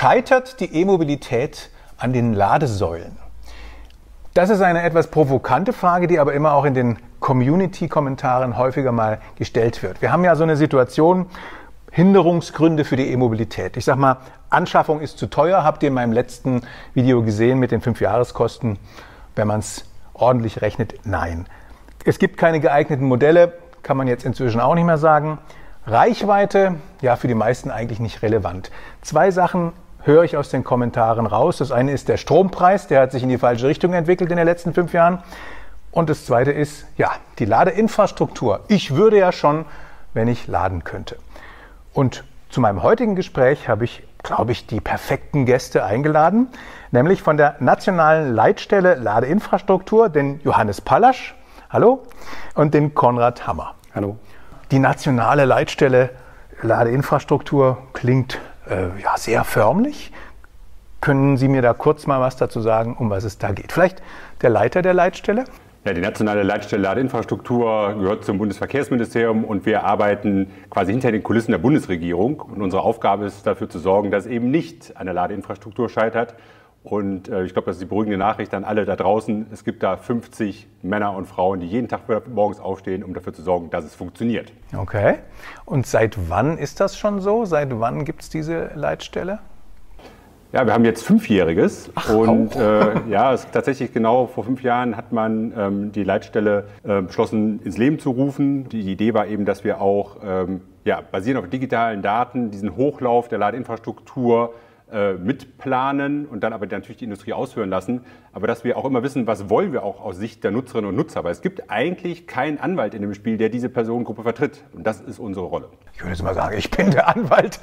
Scheitert die E-Mobilität an den Ladesäulen? Das ist eine etwas provokante Frage, die aber immer auch in den Community-Kommentaren häufiger mal gestellt wird. Wir haben ja so eine Situation, Hinderungsgründe für die E-Mobilität. Ich sag mal, Anschaffung ist zu teuer, habt ihr in meinem letzten Video gesehen mit den 5 Jahreskosten. Wenn man es ordentlich rechnet, nein. Es gibt keine geeigneten Modelle, kann man jetzt inzwischen auch nicht mehr sagen. Reichweite, ja, für die meisten eigentlich nicht relevant. 2 Sachen höre ich aus den Kommentaren raus. Das eine ist der Strompreis, der hat sich in die falsche Richtung entwickelt in den letzten 5 Jahren. Und das zweite ist, ja, die Ladeinfrastruktur. Ich würde ja schon, wenn ich laden könnte. Und zu meinem heutigen Gespräch habe ich, glaube ich, die perfekten Gäste eingeladen, nämlich von der Nationalen Leitstelle Ladeinfrastruktur, den Johannes Pallasch, hallo, und den Konrad Hammer. Hallo. Die Nationale Leitstelle Ladeinfrastruktur klingt ja, sehr förmlich. Können Sie mir da kurz mal was dazu sagen, um was es da geht? Vielleicht der Leiter der Leitstelle? Ja, die Nationale Leitstelle Ladeinfrastruktur gehört zum Bundesverkehrsministerium und wir arbeiten quasi hinter den Kulissen der Bundesregierung. Und unsere Aufgabe ist dafür zu sorgen, dass es eben nicht an der Ladeinfrastruktur scheitert. Und ich glaube, das ist die beruhigende Nachricht an alle da draußen. Es gibt da 50 Männer und Frauen, die jeden Tag morgens aufstehen, um dafür zu sorgen, dass es funktioniert. Okay. Und seit wann ist das schon so? Seit wann gibt es diese Leitstelle? Ja, wir haben jetzt 5-jähriges und ja, es ist tatsächlich genau vor 5 Jahren hat man die Leitstelle beschlossen ins Leben zu rufen. Die Idee war eben, dass wir auch ja, basierend auf digitalen Daten diesen Hochlauf der Ladeinfrastruktur mitplanen und dann aber natürlich die Industrie ausführen lassen, aber dass wir auch immer wissen, was wollen wir auch aus Sicht der Nutzerinnen und Nutzer. Weil es gibt eigentlich keinen Anwalt in dem Spiel, der diese Personengruppe vertritt. Und das ist unsere Rolle. Ich würde jetzt mal sagen, ich bin der Anwalt,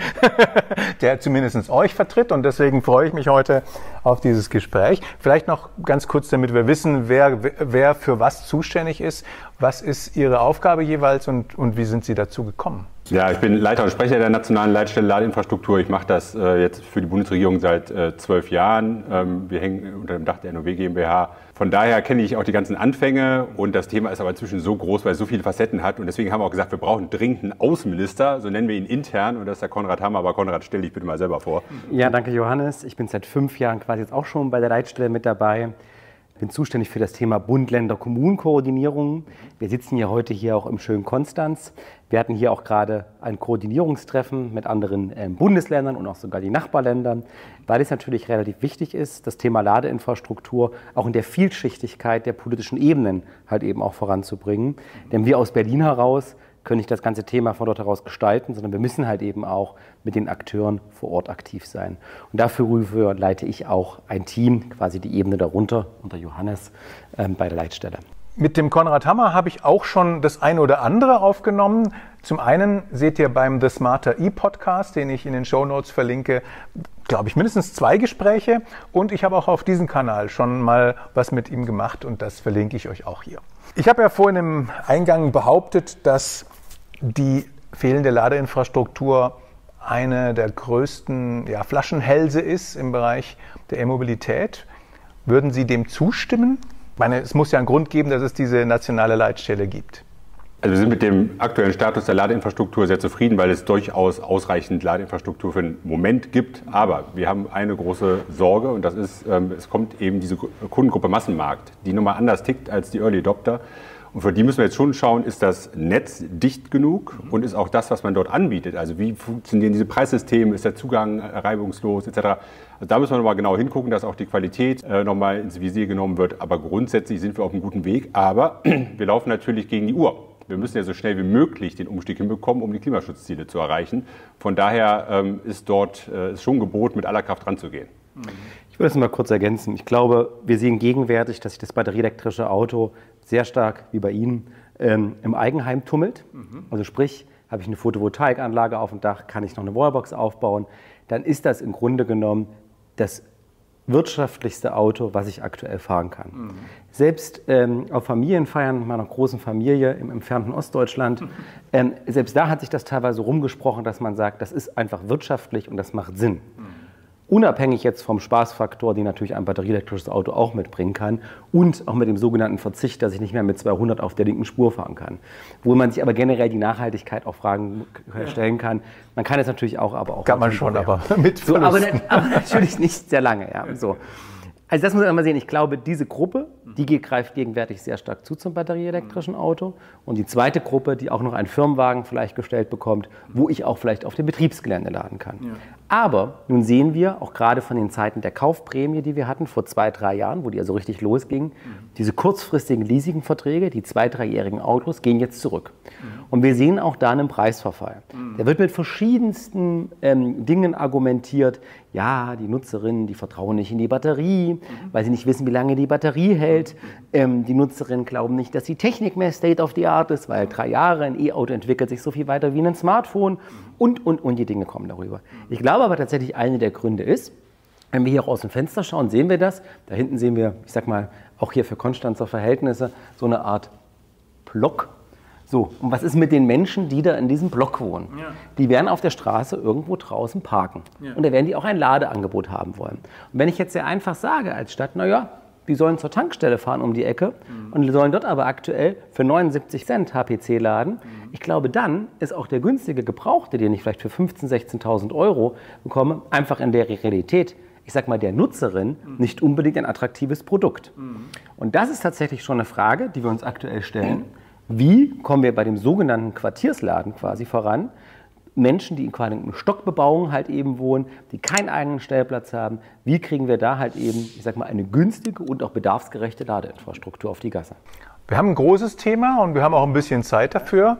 der zumindest euch vertritt. Und deswegen freue ich mich heute auf dieses Gespräch. Vielleicht noch ganz kurz, damit wir wissen, wer für was zuständig ist. Was ist Ihre Aufgabe jeweils und wie sind Sie dazu gekommen? Ja, ich bin Leiter und Sprecher der Nationalen Leitstelle Ladeinfrastruktur. Ich mache das jetzt für die Bundesregierung seit 12 Jahren. Wir hängen unter dem Dach der NOW GmbH. Von daher kenne ich auch die ganzen Anfänge und das Thema ist aber inzwischen so groß, weil es so viele Facetten hat und deswegen haben wir auch gesagt, wir brauchen dringend einen Außenminister, so nennen wir ihn intern und das ist der Konrad Hammer. Aber Konrad, stell dich bitte mal selber vor. Ja, danke Johannes. Ich bin seit 5 Jahren quasi jetzt auch schon bei der Leitstelle mit dabei. Ich bin zuständig für das Thema Bund-Länder-Kommunen-Koordinierung. Wir sitzen ja heute hier auch im schönen Konstanz. Wir hatten hier auch gerade ein Koordinierungstreffen mit anderen Bundesländern und auch sogar die Nachbarländern, weil es natürlich relativ wichtig ist, das Thema Ladeinfrastruktur auch in der Vielschichtigkeit der politischen Ebenen halt eben auch voranzubringen. Denn wir aus Berlin heraus können nicht das ganze Thema von dort heraus gestalten, sondern wir müssen halt eben auch mit den Akteuren vor Ort aktiv sein. Und dafür leite ich auch ein Team, quasi die Ebene darunter, unter Johannes, bei der Leitstelle. Mit dem Konrad Hammer habe ich auch schon das eine oder andere aufgenommen. Zum einen seht ihr beim The Smarter E-Podcast, den ich in den Shownotes verlinke, glaube ich, mindestens 2 Gespräche. Und ich habe auch auf diesem Kanal schon mal was mit ihm gemacht und das verlinke ich euch auch hier. Ich habe ja vorhin im Eingang behauptet, dass die fehlende Ladeinfrastruktur eine der größten Flaschenhälse ist im Bereich der E-Mobilität. Würden Sie dem zustimmen? Ich meine, es muss ja einen Grund geben, dass es diese nationale Leitstelle gibt. Also wir sind mit dem aktuellen Status der Ladeinfrastruktur sehr zufrieden, weil es durchaus ausreichend Ladeinfrastruktur für den Moment gibt. Aber wir haben eine große Sorge und das ist, es kommt eben diese Kundengruppe Massenmarkt, die nochmal anders tickt als die Early Adopter. Und für die müssen wir jetzt schon schauen, ist das Netz dicht genug und ist auch das, was man dort anbietet, also wie funktionieren diese Preissysteme, ist der Zugang reibungslos etc. Also da müssen wir nochmal genau hingucken, dass auch die Qualität nochmal ins Visier genommen wird. Aber grundsätzlich sind wir auf einem guten Weg, aber wir laufen natürlich gegen die Uhr. Wir müssen ja so schnell wie möglich den Umstieg hinbekommen, um die Klimaschutzziele zu erreichen. Von daher ist dort schon Gebot, mit aller Kraft ranzugehen. Ich würde es mal kurz ergänzen. Ich glaube, wir sehen gegenwärtig, dass sich das batterieelektrische Auto sehr stark, wie bei Ihnen, im Eigenheim tummelt. Also sprich, habe ich eine Photovoltaikanlage auf dem Dach, kann ich noch eine Wallbox aufbauen, dann ist das im Grunde genommen das wirtschaftlichste Auto, was ich aktuell fahren kann. Selbst auf Familienfeiern meiner großen Familie im entfernten Ostdeutschland, selbst da hat sich das teilweise rumgesprochen, dass man sagt, das ist einfach wirtschaftlich und das macht Sinn. unabhängig jetzt vom Spaßfaktor, den natürlich ein batterieelektrisches Auto auch mitbringen kann und auch mit dem sogenannten Verzicht, dass ich nicht mehr mit 200 auf der linken Spur fahren kann. Wo man sich aber generell die Nachhaltigkeit auch Fragen stellen kann. Man kann es natürlich auch. Kann man schon, aber mit so, aber natürlich nicht sehr lange. Ja, so. Also das muss man mal sehen. Ich glaube, diese Gruppe, die greift gegenwärtig sehr stark zu zum batterieelektrischen Auto. Und die zweite Gruppe, die auch noch einen Firmenwagen vielleicht gestellt bekommt, wo ich auch vielleicht auf dem Betriebsgelände laden kann. Ja. Aber nun sehen wir, auch gerade von den Zeiten der Kaufprämie, die wir hatten vor 2, 3 Jahren, wo die also richtig losging, diese kurzfristigen Leasingverträge, die 2-, 3-jährigen Autos, gehen jetzt zurück. Und wir sehen auch da einen Preisverfall. Der wird mit verschiedensten Dingen argumentiert. Ja, die Nutzerinnen, die vertrauen nicht in die Batterie, weil sie nicht wissen, wie lange die Batterie hält. Die Nutzerinnen glauben nicht, dass die Technik mehr State of the Art ist, weil 3 Jahre ein E-Auto entwickelt sich so viel weiter wie ein Smartphone und die Dinge kommen darüber. Ich glaube aber tatsächlich, einer der Gründe ist, wenn wir hier auch aus dem Fenster schauen, sehen wir das. Da hinten sehen wir, ich sag mal, auch hier für Konstanzer Verhältnisse, so eine Art Block. So, und was ist mit den Menschen, die da in diesem Block wohnen? Ja. Die werden auf der Straße irgendwo draußen parken. Ja. Und da werden die auch ein Ladeangebot haben wollen. Und wenn ich jetzt sehr einfach sage als Stadt, naja, die sollen zur Tankstelle fahren um die Ecke und die sollen dort aber aktuell für 79 Cent HPC laden. Ich glaube, dann ist auch der günstige Gebrauchte, den ich vielleicht für 15.000, 16.000 Euro bekomme, einfach in der Realität, ich sag mal, der Nutzerin nicht unbedingt ein attraktives Produkt. Und das ist tatsächlich schon eine Frage, die wir uns aktuell stellen. Wie kommen wir bei dem sogenannten Quartiersladen quasi voran? Menschen, die in quasi einer Stockbebauung halt eben wohnen, die keinen eigenen Stellplatz haben, wie kriegen wir da halt eben, ich sag mal, eine günstige und auch bedarfsgerechte Ladeinfrastruktur auf die Gasse? Wir haben ein großes Thema und wir haben auch ein bisschen Zeit dafür.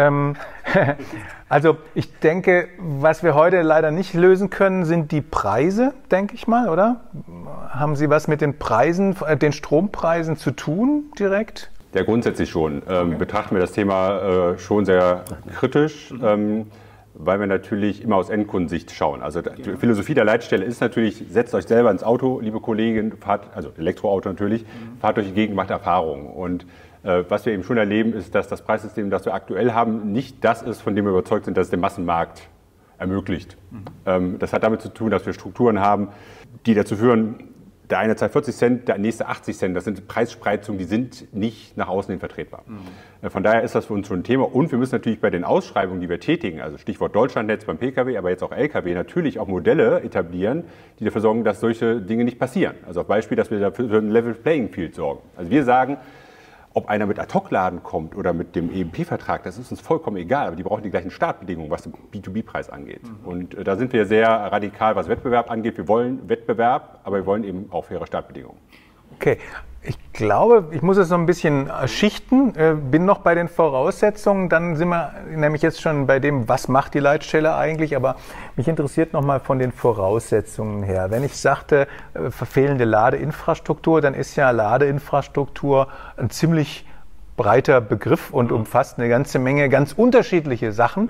Also ich denke, was wir heute leider nicht lösen können, sind die Preise, denke ich mal, oder? Haben Sie was mit den Preisen, den Strompreisen zu tun direkt? Ja, grundsätzlich schon. Betrachten wir das Thema schon sehr kritisch, weil wir natürlich immer aus Endkundensicht schauen. Also die Philosophie der Leitstelle ist natürlich, setzt euch selber ins Auto, liebe Kollegin, fahrt, also Elektroauto natürlich, fahrt durch die Gegend, macht Erfahrungen. Und was wir eben schon erleben, ist, dass das Preissystem, das wir aktuell haben, nicht das ist, von dem wir überzeugt sind, dass es den Massenmarkt ermöglicht. Das hat damit zu tun, dass wir Strukturen haben, die dazu führen, der eine zahlt 40 Cent, der nächste 80 Cent. Das sind Preisspreizungen, die sind nicht nach außen hin vertretbar. Von daher ist das für uns schon ein Thema. Und wir müssen natürlich bei den Ausschreibungen, die wir tätigen, also Stichwort Deutschlandnetz beim Pkw, aber jetzt auch Lkw, natürlich auch Modelle etablieren, die dafür sorgen, dass solche Dinge nicht passieren. Also als Beispiel, dass wir dafür für ein Level Playing Field sorgen. Also wir sagen, ob einer mit Ad-Hoc-Laden kommt oder mit dem EMP-Vertrag, das ist uns vollkommen egal, aber die brauchen die gleichen Startbedingungen, was den B2B-Preis angeht. Und da sind wir sehr radikal, was Wettbewerb angeht. Wir wollen Wettbewerb, aber wir wollen eben auch faire Startbedingungen. Okay, ich glaube, ich muss es so ein bisschen schichten, bin noch bei den Voraussetzungen, dann sind wir nämlich jetzt schon bei dem, was macht die Leitstelle eigentlich, aber mich interessiert nochmal von den Voraussetzungen her. Wenn ich sagte, fehlende Ladeinfrastruktur, dann ist ja Ladeinfrastruktur ein ziemlich breiter Begriff und umfasst eine ganze Menge ganz unterschiedliche Sachen.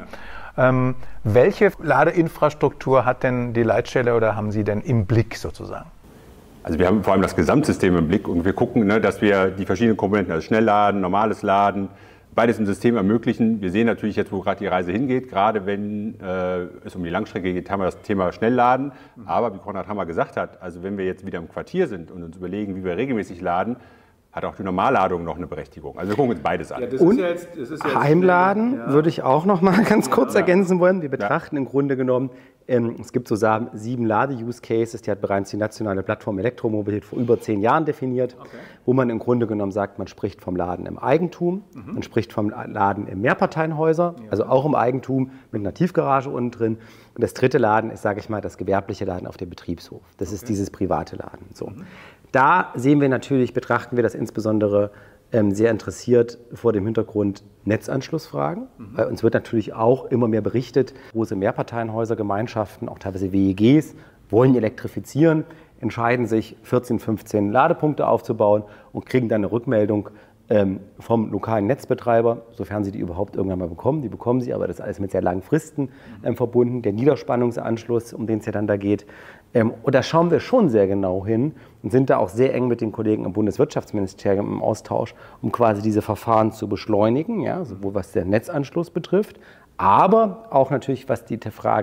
Welche Ladeinfrastruktur hat denn die Leitstelle oder haben Sie denn im Blick sozusagen? Also wir haben vor allem das Gesamtsystem im Blick und wir gucken, dass wir die verschiedenen Komponenten, also Schnellladen, normales Laden, beides im System ermöglichen. Wir sehen natürlich jetzt, wo gerade die Reise hingeht, gerade wenn es um die Langstrecke geht, haben wir das Thema Schnellladen. Aber wie Konrad Hammer gesagt hat, also wenn wir jetzt wieder im Quartier sind und uns überlegen, wie wir regelmäßig laden, hat auch die Normalladung noch eine Berechtigung. Also wir gucken uns beides an. Ja, und Heimladen würde ich auch noch mal ganz kurz ergänzen wollen. Wir betrachten im Grunde genommen, es gibt so 7 Lade-Use-Cases, die hat bereits die nationale Plattform Elektromobilität vor über 10 Jahren definiert, wo man im Grunde genommen sagt, man spricht vom Laden im Eigentum, man spricht vom Laden im Mehrparteienhäuser, also auch im Eigentum mit einer Tiefgarage unten drin. Und das dritte Laden ist, sage ich mal, das gewerbliche Laden auf dem Betriebshof. Das ist dieses private Laden. So. Da sehen wir natürlich, betrachten wir das insbesondere sehr interessiert vor dem Hintergrund Netzanschlussfragen. Bei uns wird natürlich auch immer mehr berichtet, große Mehrparteienhäuser, Gemeinschaften, auch teilweise WEGs, wollen elektrifizieren, entscheiden sich, 14, 15 Ladepunkte aufzubauen und kriegen dann eine Rückmeldung vom lokalen Netzbetreiber, sofern sie die überhaupt irgendwann mal bekommen. Die bekommen sie, aber das ist alles mit sehr langen Fristen verbunden. Der Niederspannungsanschluss, um den es ja dann da geht. Und da schauen wir schon sehr genau hin und sind da auch sehr eng mit den Kollegen im Bundeswirtschaftsministerium im Austausch, um quasi diese Verfahren zu beschleunigen, ja, sowohl was den Netzanschluss betrifft, aber auch natürlich was die Frage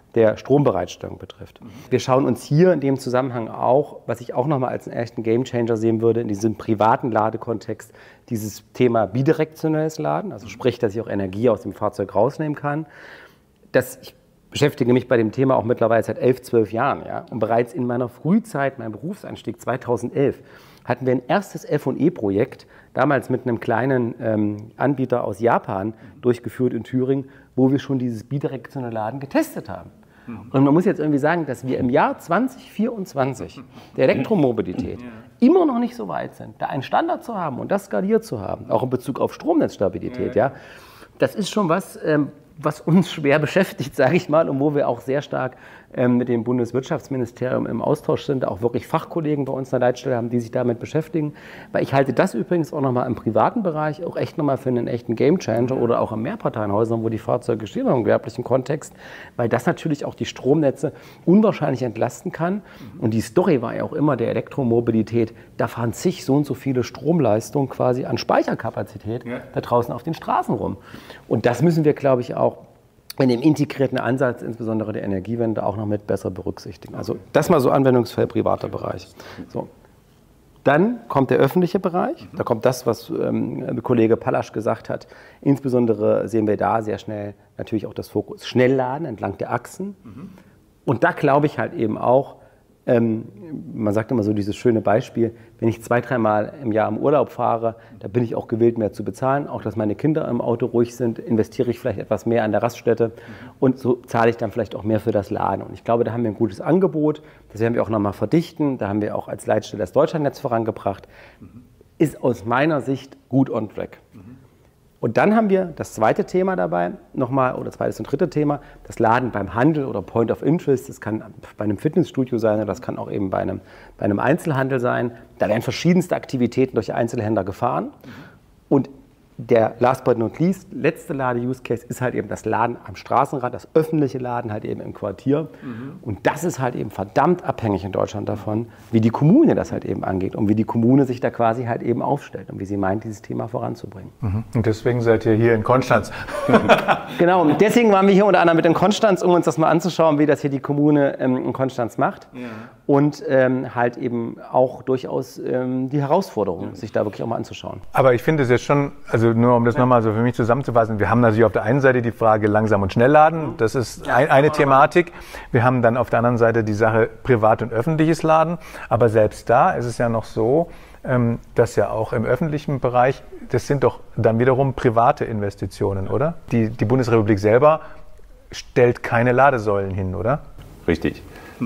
der Strombereitstellung betrifft. Wir schauen uns hier in dem Zusammenhang auch, was ich auch nochmal als einen echten Gamechanger sehen würde, in diesem privaten Ladekontext, dieses Thema bidirektionelles Laden, also sprich, dass ich auch Energie aus dem Fahrzeug rausnehmen kann. Ich beschäftige mich bei dem Thema auch mittlerweile seit 11, 12 Jahren. Ja? Und bereits in meiner Frühzeit, meinem Berufseinstieg 2011, hatten wir ein erstes F&E-Projekt, damals mit einem kleinen Anbieter aus Japan durchgeführt in Thüringen, wo wir schon dieses bidirektionale Laden getestet haben. Und man muss jetzt irgendwie sagen, dass wir im Jahr 2024 der Elektromobilität immer noch nicht so weit sind, da einen Standard zu haben und das skaliert zu haben, auch in Bezug auf Stromnetzstabilität. Ja, das ist schon was, was uns schwer beschäftigt, sage ich mal, und wo wir auch sehr stark mit dem Bundeswirtschaftsministerium im Austausch sind, auch wirklich Fachkollegen bei uns an der Leitstelle haben, die sich damit beschäftigen. Weil ich halte das übrigens auch nochmal im privaten Bereich auch echt nochmal für einen echten Gamechanger oder auch in Mehrparteienhäusern, wo die Fahrzeuge stehen, im gewerblichen Kontext, weil das natürlich auch die Stromnetze unwahrscheinlich entlasten kann. Und die Story war ja auch immer der Elektromobilität, da fahren so und so viele Stromleistungen quasi an Speicherkapazität da draußen auf den Straßen rum. Und das müssen wir, glaube ich, auch in dem integrierten Ansatz, insbesondere der Energiewende, auch noch mit besser berücksichtigen. Also das mal so Anwendungsfeld privater Bereich. So. Dann kommt der öffentliche Bereich. Da kommt das, was Kollege Pallasch gesagt hat. Insbesondere sehen wir da sehr schnell natürlich auch das Fokus Schnellladen entlang der Achsen. Und da glaube ich halt eben auch, man sagt immer so dieses schöne Beispiel, wenn ich 2, 3 Mal im Jahr im Urlaub fahre, da bin ich auch gewillt, mehr zu bezahlen. Auch, dass meine Kinder im Auto ruhig sind, investiere ich vielleicht etwas mehr an der Raststätte und so zahle ich dann vielleicht auch mehr für das Laden. Und ich glaube, da haben wir ein gutes Angebot, das werden wir auch nochmal verdichten, da haben wir auch als Leitstelle das Deutschlandnetz vorangebracht, ist aus meiner Sicht gut on track. Und dann haben wir das zweite Thema dabei, nochmal, oder zweites und dritte Thema, das Laden beim Handel oder Point of Interest. Das kann bei einem Fitnessstudio sein oder das kann auch eben bei einem Einzelhandel sein. Da werden verschiedenste Aktivitäten durch Einzelhändler gefahren. Und der last but not least, letzte Lade-Use-Case ist halt eben das Laden am Straßenrand, das öffentliche Laden halt eben im Quartier. Und das ist halt eben verdammt abhängig in Deutschland davon, wie die Kommune das halt eben angeht und wie die Kommune sich da quasi halt eben aufstellt und wie sie meint, dieses Thema voranzubringen. Und deswegen seid ihr hier in Konstanz. Genau, und deswegen waren wir hier unter anderem mit in Konstanz, um uns das mal anzuschauen, wie das hier die Kommune in Konstanz macht. Und halt eben auch durchaus die Herausforderung, sich da wirklich auch mal anzuschauen. Aber ich finde es jetzt schon, also nur um das nochmal so für mich zusammenzufassen, wir haben natürlich auf der einen Seite die Frage Langsam- und Schnellladen, das ist eine Thematik. Wir haben dann auf der anderen Seite die Sache privat und öffentliches Laden. Aber selbst da ist es ja noch so, dass ja auch im öffentlichen Bereich, das sind doch dann wiederum private Investitionen, oder? Die Bundesrepublik selber stellt keine Ladesäulen hin, oder? Richtig.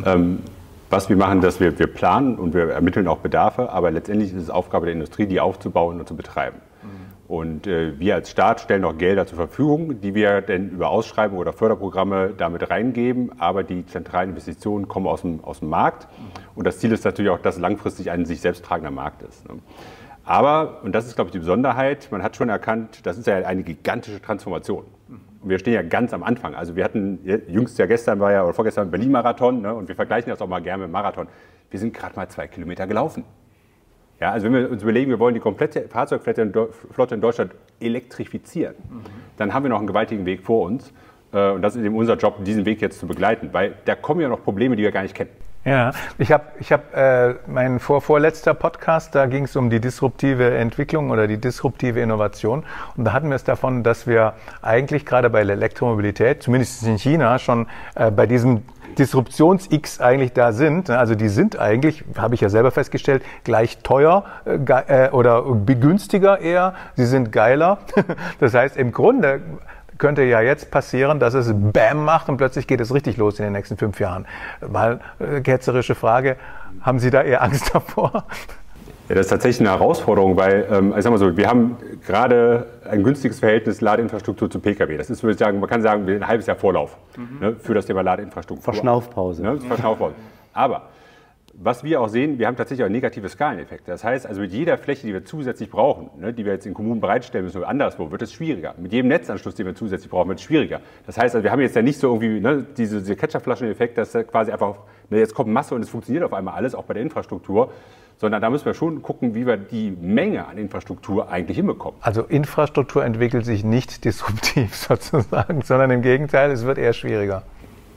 Was wir machen, dass wir planen und wir ermitteln auch Bedarfe, aber letztendlich ist es Aufgabe der Industrie, die aufzubauen und zu betreiben. Und wir als Staat stellen auch Gelder zur Verfügung, die wir dann über Ausschreibungen oder Förderprogramme damit reingeben, aber die zentralen Investitionen kommen aus dem Markt. Und das Ziel ist natürlich auch, dass langfristig ein sich selbst tragender Markt ist. Aber, und das ist, glaube ich, die Besonderheit, man hat schon erkannt, das ist ja eine gigantische Transformation. Und wir stehen ja ganz am Anfang. Also wir hatten, jüngst ja gestern war ja, oder vorgestern Berlin-Marathon, ne, und wir vergleichen das auch mal gerne mit Marathon. Wir sind gerade mal 2 Kilometer gelaufen. Ja, also wenn wir uns überlegen, wir wollen die komplette Fahrzeugflotte in Deutschland elektrifizieren, dann haben wir noch einen gewaltigen Weg vor uns. Und das ist eben unser Job, diesen Weg jetzt zu begleiten, weil da kommen ja noch Probleme, die wir gar nicht kennen. Ja, ich hab mein vorletzter Podcast, da ging es um die disruptive Entwicklung oder die disruptive Innovation. Und da hatten wir es davon, dass wir eigentlich gerade bei der Elektromobilität, zumindest in China, schon bei diesem Disruptions-X eigentlich da sind. Also die sind eigentlich, habe ich ja selber festgestellt, gleich teuer oder günstiger eher. Sie sind geiler. Das heißt, im Grunde könnte ja jetzt passieren, dass es BAM macht und plötzlich geht es richtig los in den nächsten 5 Jahren. Mal ketzerische Frage, haben Sie da eher Angst davor? Ja, das ist tatsächlich eine Herausforderung, weil, ich sag mal so, wir haben gerade ein günstiges Verhältnis Ladeinfrastruktur zu Pkw. Das ist, würde ich sagen, man kann sagen, ein halbes Jahr Vorlauf ne, für das Thema Ladeinfrastruktur. Verschnaufpause. Ne, Verschnaufpause. Aber was wir auch sehen, wir haben tatsächlich auch negative Skaleneffekte. Das heißt, also mit jeder Fläche, die wir zusätzlich brauchen, ne, die wir jetzt in Kommunen bereitstellen müssen oder anderswo, wird es schwieriger. Mit jedem Netzanschluss, den wir zusätzlich brauchen, wird es schwieriger. Das heißt, also wir haben jetzt ja nicht so irgendwie ne, diese Ketchupflaschen-Effekt, dass quasi einfach, ne, jetzt kommt Masse und es funktioniert auf einmal alles, auch bei der Infrastruktur. Sondern da müssen wir schon gucken, wie wir die Menge an Infrastruktur eigentlich hinbekommen. Also Infrastruktur entwickelt sich nicht disruptiv sozusagen, sondern im Gegenteil, es wird eher schwieriger.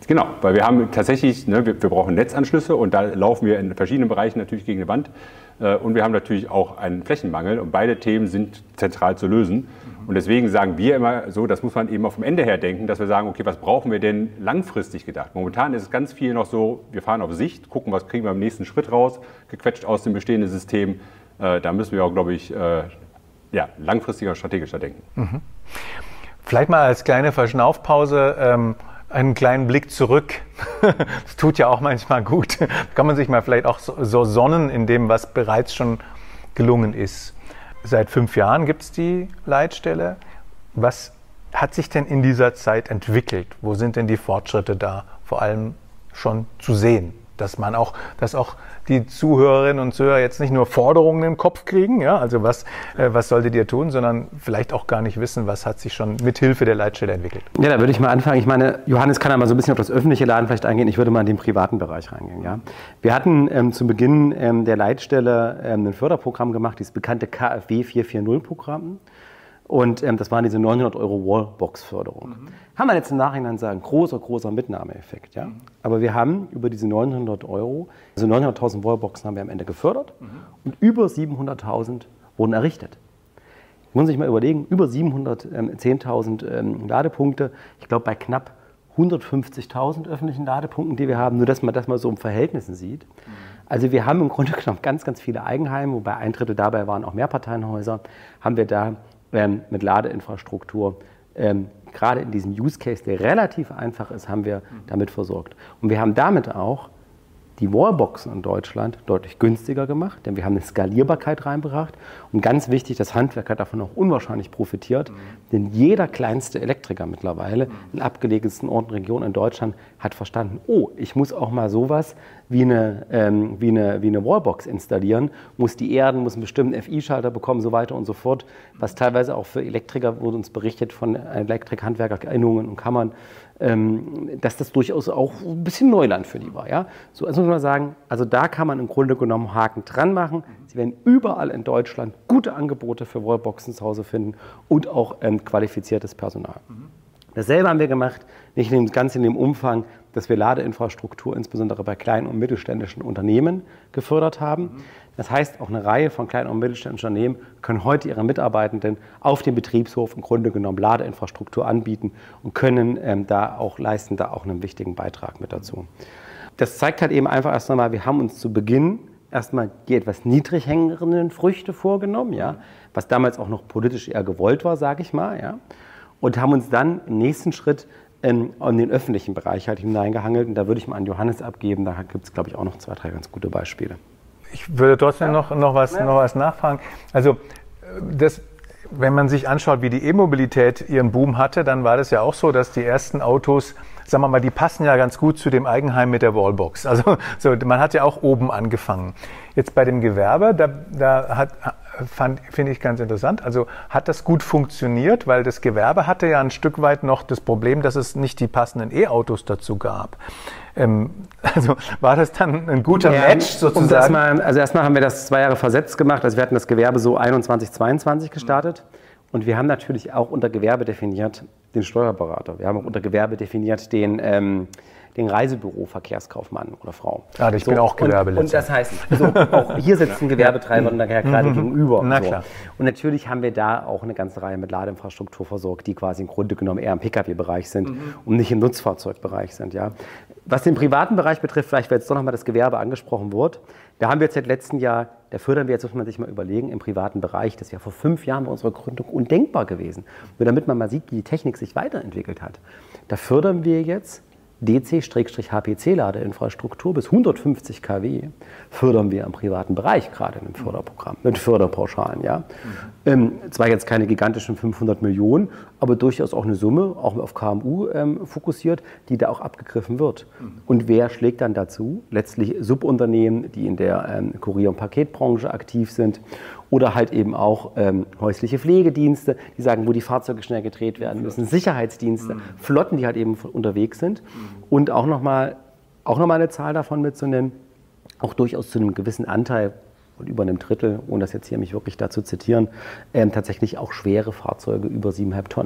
Genau, weil wir haben tatsächlich, wir brauchen Netzanschlüsse und da laufen wir in verschiedenen Bereichen natürlich gegen eine Wand. Und wir haben natürlich auch einen Flächenmangel und beide Themen sind zentral zu lösen. Und deswegen sagen wir immer so, das muss man eben vom Ende her denken, dass wir sagen, okay, was brauchen wir denn langfristig gedacht? Momentan ist es ganz viel noch so, wir fahren auf Sicht, gucken, was kriegen wir im nächsten Schritt raus, gequetscht aus dem bestehenden System. Da müssen wir auch, glaube ich, langfristiger und strategischer denken. Mhm. Vielleicht mal als kleine Verschnaufpause einen kleinen Blick zurück. Das tut ja auch manchmal gut. Kann man sich mal vielleicht auch so sonnen in dem, was bereits schon gelungen ist. Seit 5 Jahren gibt es die Leitstelle. Was hat sich denn in dieser Zeit entwickelt? Wo sind denn die Fortschritte da vor allem schon zu sehen? Dass auch die Zuhörerinnen und Zuhörer jetzt nicht nur Forderungen im Kopf kriegen, ja, also was solltet ihr tun, sondern vielleicht auch gar nicht wissen, was hat sich schon mit Hilfe der Leitstelle entwickelt. Ja, da würde ich mal anfangen. Ich meine, Johannes kann ja mal so ein bisschen auf das öffentliche Laden vielleicht eingehen. Ich würde mal in den privaten Bereich reingehen. Ja. Wir hatten zu Beginn der Leitstelle ein Förderprogramm gemacht, dieses bekannte KfW 440-Programm. Und das waren diese 900 € Wallbox-Förderung. Kann man jetzt im Nachhinein sagen, großer Mitnahmeeffekt. Ja? Aber wir haben über diese 900 €, also 900.000 Wallboxen haben wir am Ende gefördert und über 700.000 wurden errichtet. Man muss sich mal überlegen, über 710.000 Ladepunkte, ich glaube bei knapp 150.000 öffentlichen Ladepunkten, die wir haben, nur dass man das mal so im Verhältnissen sieht. Also wir haben im Grunde genommen ganz viele Eigenheime, wobei 1/3 dabei waren auch Mehrparteienhäuser, haben wir da mit Ladeinfrastruktur, gerade in diesem Use Case, der relativ einfach ist, haben wir damit versorgt. Und wir haben damit auch die Wallboxen in Deutschland deutlich günstiger gemacht, denn wir haben eine Skalierbarkeit reingebracht. Und ganz wichtig, das Handwerk hat davon auch unwahrscheinlich profitiert, denn jeder kleinste Elektriker mittlerweile in abgelegensten Orten und Regionen in Deutschland hat verstanden, oh, ich muss auch mal sowas wie eine Wallbox installieren, muss die erden, muss einen bestimmten FI-Schalter bekommen, so weiter und so fort, was teilweise auch für Elektriker, wurde uns berichtet von Elektrikhandwerkerinnungen und Kammern, dass das durchaus auch ein bisschen Neuland für die war. Ja? So, also muss man sagen, also da kann man im Grunde genommen Haken dran machen. Sie werden überall in Deutschland gute Angebote für Wallboxen zu Hause finden und auch qualifiziertes Personal. Dasselbe haben wir gemacht, nicht ganz in dem Umfang, dass wir Ladeinfrastruktur insbesondere bei kleinen und mittelständischen Unternehmen gefördert haben. Das heißt, auch eine Reihe von kleinen und mittelständischen Unternehmen können heute ihren Mitarbeitenden auf dem Betriebshof im Grunde genommen Ladeinfrastruktur anbieten und können da auch einen wichtigen Beitrag mit dazu. Das zeigt halt eben einfach erst einmal, wir haben uns zu Beginn erstmal die etwas niedrig hängenden Früchte vorgenommen, ja, was damals auch noch politisch eher gewollt war, sage ich mal, ja, und haben uns dann im nächsten Schritt in den öffentlichen Bereich halt hineingehangelt. Und da würde ich mal an Johannes abgeben, da gibt es, glaube ich, auch noch 2, 3 ganz gute Beispiele. Ich würde trotzdem noch was nachfragen. Also wenn man sich anschaut, wie die E-Mobilität ihren Boom hatte, dann war das ja auch so, dass die ersten Autos, sagen wir mal, die passen ja ganz gut zu dem Eigenheim mit der Wallbox. Also man hat ja auch oben angefangen. Jetzt bei dem Gewerbe, finde ich ganz interessant, also hat das gut funktioniert, weil das Gewerbe hatte ja ein Stück weit noch das Problem, dass es nicht die passenden E-Autos dazu gab. Also war das dann ein guter Match sozusagen? Erstmal haben wir das 2 Jahre versetzt gemacht, also wir hatten das Gewerbe so 21, 22 gestartet und wir haben natürlich auch unter Gewerbe definiert den Steuerberater, wir haben auch unter Gewerbe definiert den Reisebüro-Verkehrskaufmann oder Frau. Ja, ich bin auch Gewerbe. Und das heißt, also auch hier sitzt ein Gewerbetreiber und daher gerade gegenüber. Na klar. Und natürlich haben wir da auch eine ganze Reihe mit Ladeinfrastruktur versorgt, die quasi im Grunde genommen eher im Pkw-Bereich sind und nicht im Nutzfahrzeugbereich sind. Ja. Was den privaten Bereich betrifft, vielleicht weil jetzt doch nochmal das Gewerbe angesprochen wird, da haben wir jetzt seit letztem Jahr, da fördern wir jetzt, muss man sich mal überlegen, im privaten Bereich, das ist ja vor 5 Jahren bei unserer Gründung undenkbar gewesen. Nur damit man mal sieht, wie die Technik sich weiterentwickelt hat. Da fördern wir jetzt DC-HPC-Ladeinfrastruktur bis 150 kW fördern wir im privaten Bereich gerade in einem Förderprogramm, mit Förderpauschalen. Ja. Zwar jetzt keine gigantischen 500 Millionen, aber durchaus auch eine Summe, auch auf KMU fokussiert, die da auch abgegriffen wird. Und wer schlägt dann dazu? Letztlich Subunternehmen, die in der Kurier- und Paketbranche aktiv sind oder halt eben auch häusliche Pflegedienste, die sagen, wo die Fahrzeuge schnell gedreht werden müssen, Sicherheitsdienste, Flotten, die halt eben unterwegs sind. Und auch nochmal eine Zahl davon mitzunennen, auch durchaus zu einem gewissen Anteil und über einem Drittel, ohne das jetzt hier mich wirklich dazu zitieren, tatsächlich auch schwere Fahrzeuge über 7,5 Tonnen. Ja.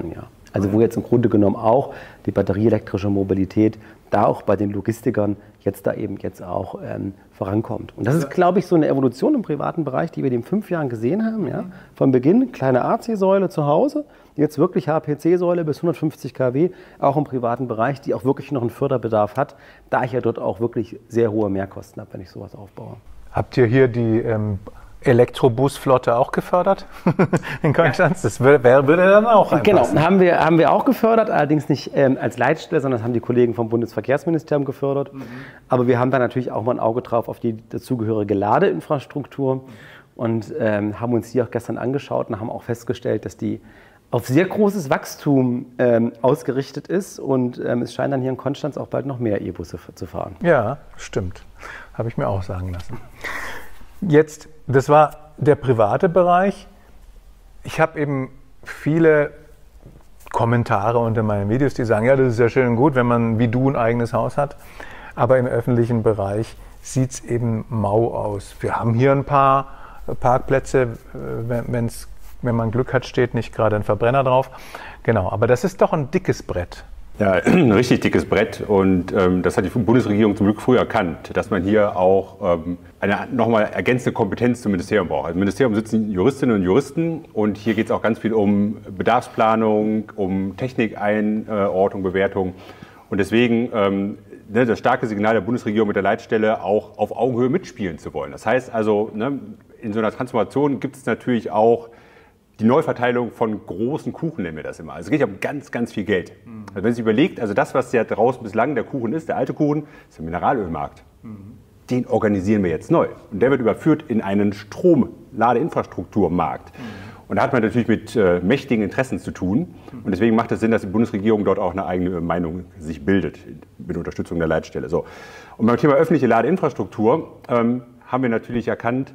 Also wo jetzt im Grunde genommen auch die batterieelektrische Mobilität da auch bei den Logistikern jetzt auch vorankommt. Und das ist, glaube ich, so eine Evolution im privaten Bereich, die wir in den 5 Jahren gesehen haben. Ja? Von Beginn kleine AC-Säule zu Hause, jetzt wirklich HPC-Säule bis 150 kW, auch im privaten Bereich, die auch wirklich noch einen Förderbedarf hat, da ich ja dort auch wirklich sehr hohe Mehrkosten habe, wenn ich sowas aufbaue. Habt ihr hier die Elektrobusflotte auch gefördert in Konstanz? Das würde dann auch einpassen. Genau, haben wir auch gefördert, allerdings nicht als Leitstelle, sondern das haben die Kollegen vom Bundesverkehrsministerium gefördert. Aber wir haben da natürlich auch mal ein Auge drauf auf die dazugehörige Ladeinfrastruktur und haben uns die auch gestern angeschaut und haben auch festgestellt, dass die auf sehr großes Wachstum ausgerichtet ist und es scheint dann hier in Konstanz auch bald noch mehr E-Busse zu fahren. Ja, stimmt. Habe ich mir auch sagen lassen. Jetzt, das war der private Bereich. Ich habe eben viele Kommentare unter meinen Videos, die sagen, ja, das ist ja schön und gut, wenn man wie du ein eigenes Haus hat. Aber im öffentlichen Bereich sieht es eben mau aus. Wir haben hier ein paar Parkplätze, wenn man Glück hat, steht nicht gerade ein Verbrenner drauf. Genau, aber das ist doch ein dickes Brett. Ja, ein richtig dickes Brett und das hat die Bundesregierung zum Glück früh erkannt, dass man hier auch eine nochmal ergänzende Kompetenz zum Ministerium braucht. Also im Ministerium sitzen Juristinnen und Juristen und hier geht es auch ganz viel um Bedarfsplanung, um Technikeinordnung, Bewertung und deswegen das starke Signal der Bundesregierung mit der Leitstelle auch auf Augenhöhe mitspielen zu wollen. Das heißt also, in so einer Transformation gibt es natürlich auch die Neuverteilung von großen Kuchen, nennen wir das immer. Also es geht ja um ganz, ganz viel Geld. Also wenn man sich überlegt, also das, was ja draußen bislang der Kuchen ist, der alte Kuchen, ist der Mineralölmarkt. Den organisieren wir jetzt neu. Und der wird überführt in einen Stromladeinfrastrukturmarkt. Und da hat man natürlich mit mächtigen Interessen zu tun. Und deswegen macht es Sinn, dass die Bundesregierung dort auch eine eigene Meinung sich bildet, mit Unterstützung der Leitstelle. So. Und beim Thema öffentliche Ladeinfrastruktur haben wir natürlich erkannt,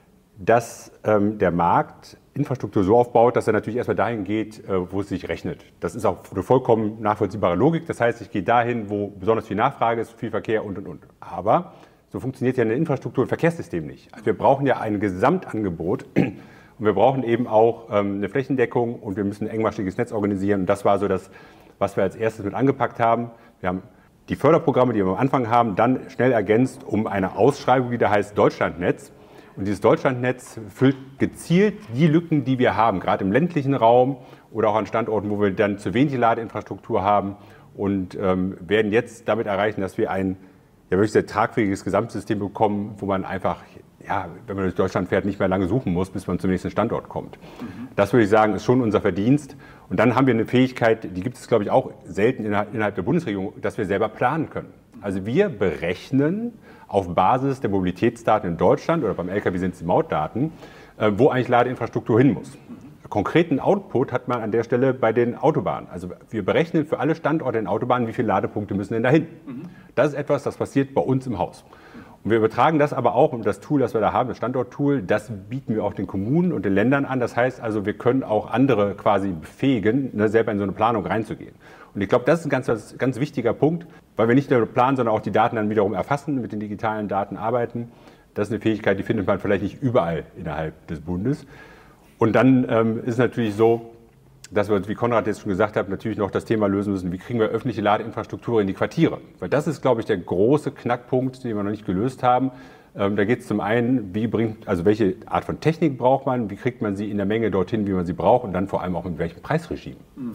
dass der Markt Infrastruktur so aufbaut, dass er natürlich erstmal dahin geht, wo es sich rechnet. Das ist auch eine vollkommen nachvollziehbare Logik. Das heißt, ich gehe dahin, wo besonders viel Nachfrage ist, viel Verkehr und. Aber so funktioniert ja eine Infrastruktur- und Verkehrssystem nicht. Also wir brauchen ja ein Gesamtangebot und wir brauchen eben auch eine Flächendeckung und wir müssen ein engmaschiges Netz organisieren. Und das war so das, was wir als erstes mit angepackt haben. Wir haben die Förderprogramme, die wir am Anfang haben, dann schnell ergänzt um eine Ausschreibung, die da heißt Deutschlandnetz. Und dieses Deutschlandnetz füllt gezielt die Lücken, die wir haben, gerade im ländlichen Raum oder auch an Standorten, wo wir dann zu wenig Ladeinfrastruktur haben und werden jetzt damit erreichen, dass wir ein wirklich sehr tragfähiges Gesamtsystem bekommen, wo man einfach, wenn man durch Deutschland fährt, nicht mehr lange suchen muss, bis man zum nächsten Standort kommt. Das würde ich sagen, ist schon unser Verdienst. Und dann haben wir eine Fähigkeit, die gibt es, glaube ich, auch selten innerhalb der Bundesregierung, dass wir selber planen können. Also wir berechnen auf Basis der Mobilitätsdaten in Deutschland oder beim LKW sind es die Mautdaten, wo eigentlich Ladeinfrastruktur hin muss. Konkreten Output hat man an der Stelle bei den Autobahnen. Also wir berechnen für alle Standorte in Autobahnen, wie viele Ladepunkte müssen denn dahin. Das ist etwas, das passiert bei uns im Haus. Und wir übertragen das aber auch, und das Tool, das wir da haben, das Standorttool, das bieten wir auch den Kommunen und den Ländern an. Das heißt also, wir können auch andere quasi befähigen, selber in so eine Planung reinzugehen. Und ich glaube, das ist ein ganz wichtiger Punkt, weil wir nicht nur planen, sondern auch die Daten dann wiederum erfassen, mit den digitalen Daten arbeiten. Das ist eine Fähigkeit, die findet man vielleicht nicht überall innerhalb des Bundes. Und dann ist es natürlich so, dass wir, wie Konrad jetzt schon gesagt hat, natürlich noch das Thema lösen müssen, wie kriegen wir öffentliche Ladeinfrastruktur in die Quartiere. Weil das ist, glaube ich, der große Knackpunkt, den wir noch nicht gelöst haben. Da geht es zum einen, welche Art von Technik braucht man, wie kriegt man sie in der Menge dorthin, wie man sie braucht und dann vor allem auch mit welchem Preisregime.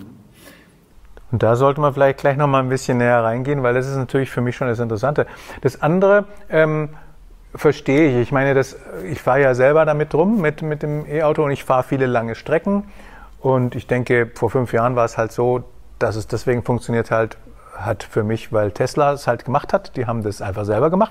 Und da sollte man vielleicht gleich noch mal ein bisschen näher reingehen, weil das ist natürlich für mich schon das Interessante. Das andere verstehe ich. Ich meine, ich fahre ja selber damit rum, mit dem E-Auto und ich fahre viele lange Strecken. Und ich denke, vor 5 Jahren war es halt so, dass es deswegen funktioniert hat für mich, weil Tesla es halt gemacht hat. Die haben das einfach selber gemacht.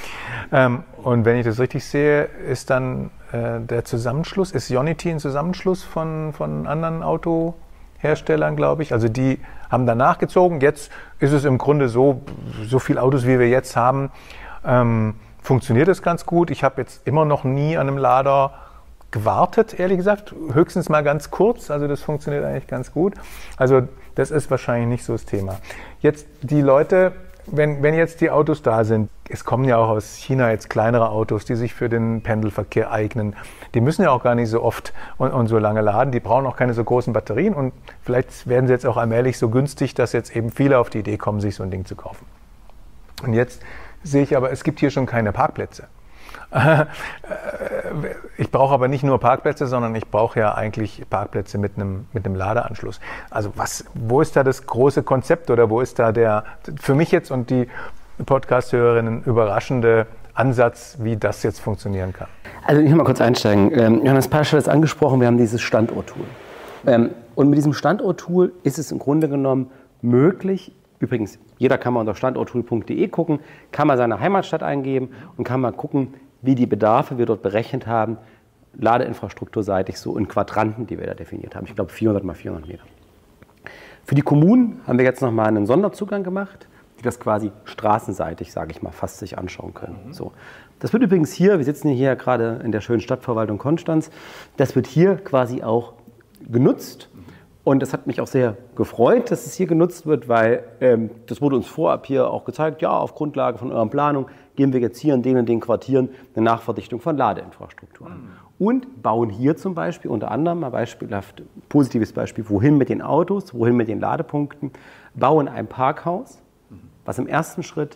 Und wenn ich das richtig sehe, ist dann der Zusammenschluss, ist Ionity ein Zusammenschluss von anderen Autoherstellern, glaube ich. Also die haben danach gezogen. Jetzt ist es im Grunde so viele Autos, wie wir jetzt haben, funktioniert es ganz gut. Ich habe jetzt immer noch nie an einem Lader gewartet, ehrlich gesagt. Höchstens mal ganz kurz. Also das funktioniert eigentlich ganz gut. Also das ist wahrscheinlich nicht so das Thema. Jetzt die Leute, wenn jetzt die Autos da sind, es kommen ja auch aus China jetzt kleinere Autos, die sich für den Pendelverkehr eignen. Die müssen ja auch gar nicht so oft und so lange laden. Die brauchen auch keine so großen Batterien. Und vielleicht werden sie jetzt auch allmählich so günstig, dass jetzt eben viele auf die Idee kommen, sich so ein Ding zu kaufen. Und jetzt sehe ich aber, es gibt hier schon keine Parkplätze. Ich brauche aber nicht nur Parkplätze, sondern ich brauche ja eigentlich Parkplätze mit einem Ladeanschluss. Also wo ist da das große Konzept oder wo ist da der, für mich jetzt und die Podcast-Hörerinnen, überraschende Ansatz, wie das jetzt funktionieren kann? Also ich will mal kurz einsteigen. Johannes Pasch hat es angesprochen, wir haben dieses Standort-Tool. Und mit diesem Standort-Tool ist es im Grunde genommen möglich, übrigens, jeder kann mal unter standorttool.de gucken, kann mal seine Heimatstadt eingeben und kann mal gucken, wie die Bedarfe wir dort berechnet haben, ladeinfrastrukturseitig so in Quadranten, die wir da definiert haben. Ich glaube 400 mal 400 Meter. Für die Kommunen haben wir jetzt nochmal einen Sonderzugang gemacht, die das quasi straßenseitig, sage ich mal, fast sich anschauen können. So. Das wird übrigens hier, wir sitzen hier gerade in der schönen Stadtverwaltung Konstanz, das wird hier quasi auch genutzt. Und das hat mich auch sehr gefreut, dass es hier genutzt wird, weil das wurde uns vorab hier auch gezeigt, ja, auf Grundlage von eurer Planung geben wir jetzt hier in den und den Quartieren eine Nachverdichtung von Ladeinfrastruktur an. Und bauen hier zum Beispiel unter anderem, mal beispielhaft, positives Beispiel, wohin mit den Autos, wohin mit den Ladepunkten, bauen ein Parkhaus, was im ersten Schritt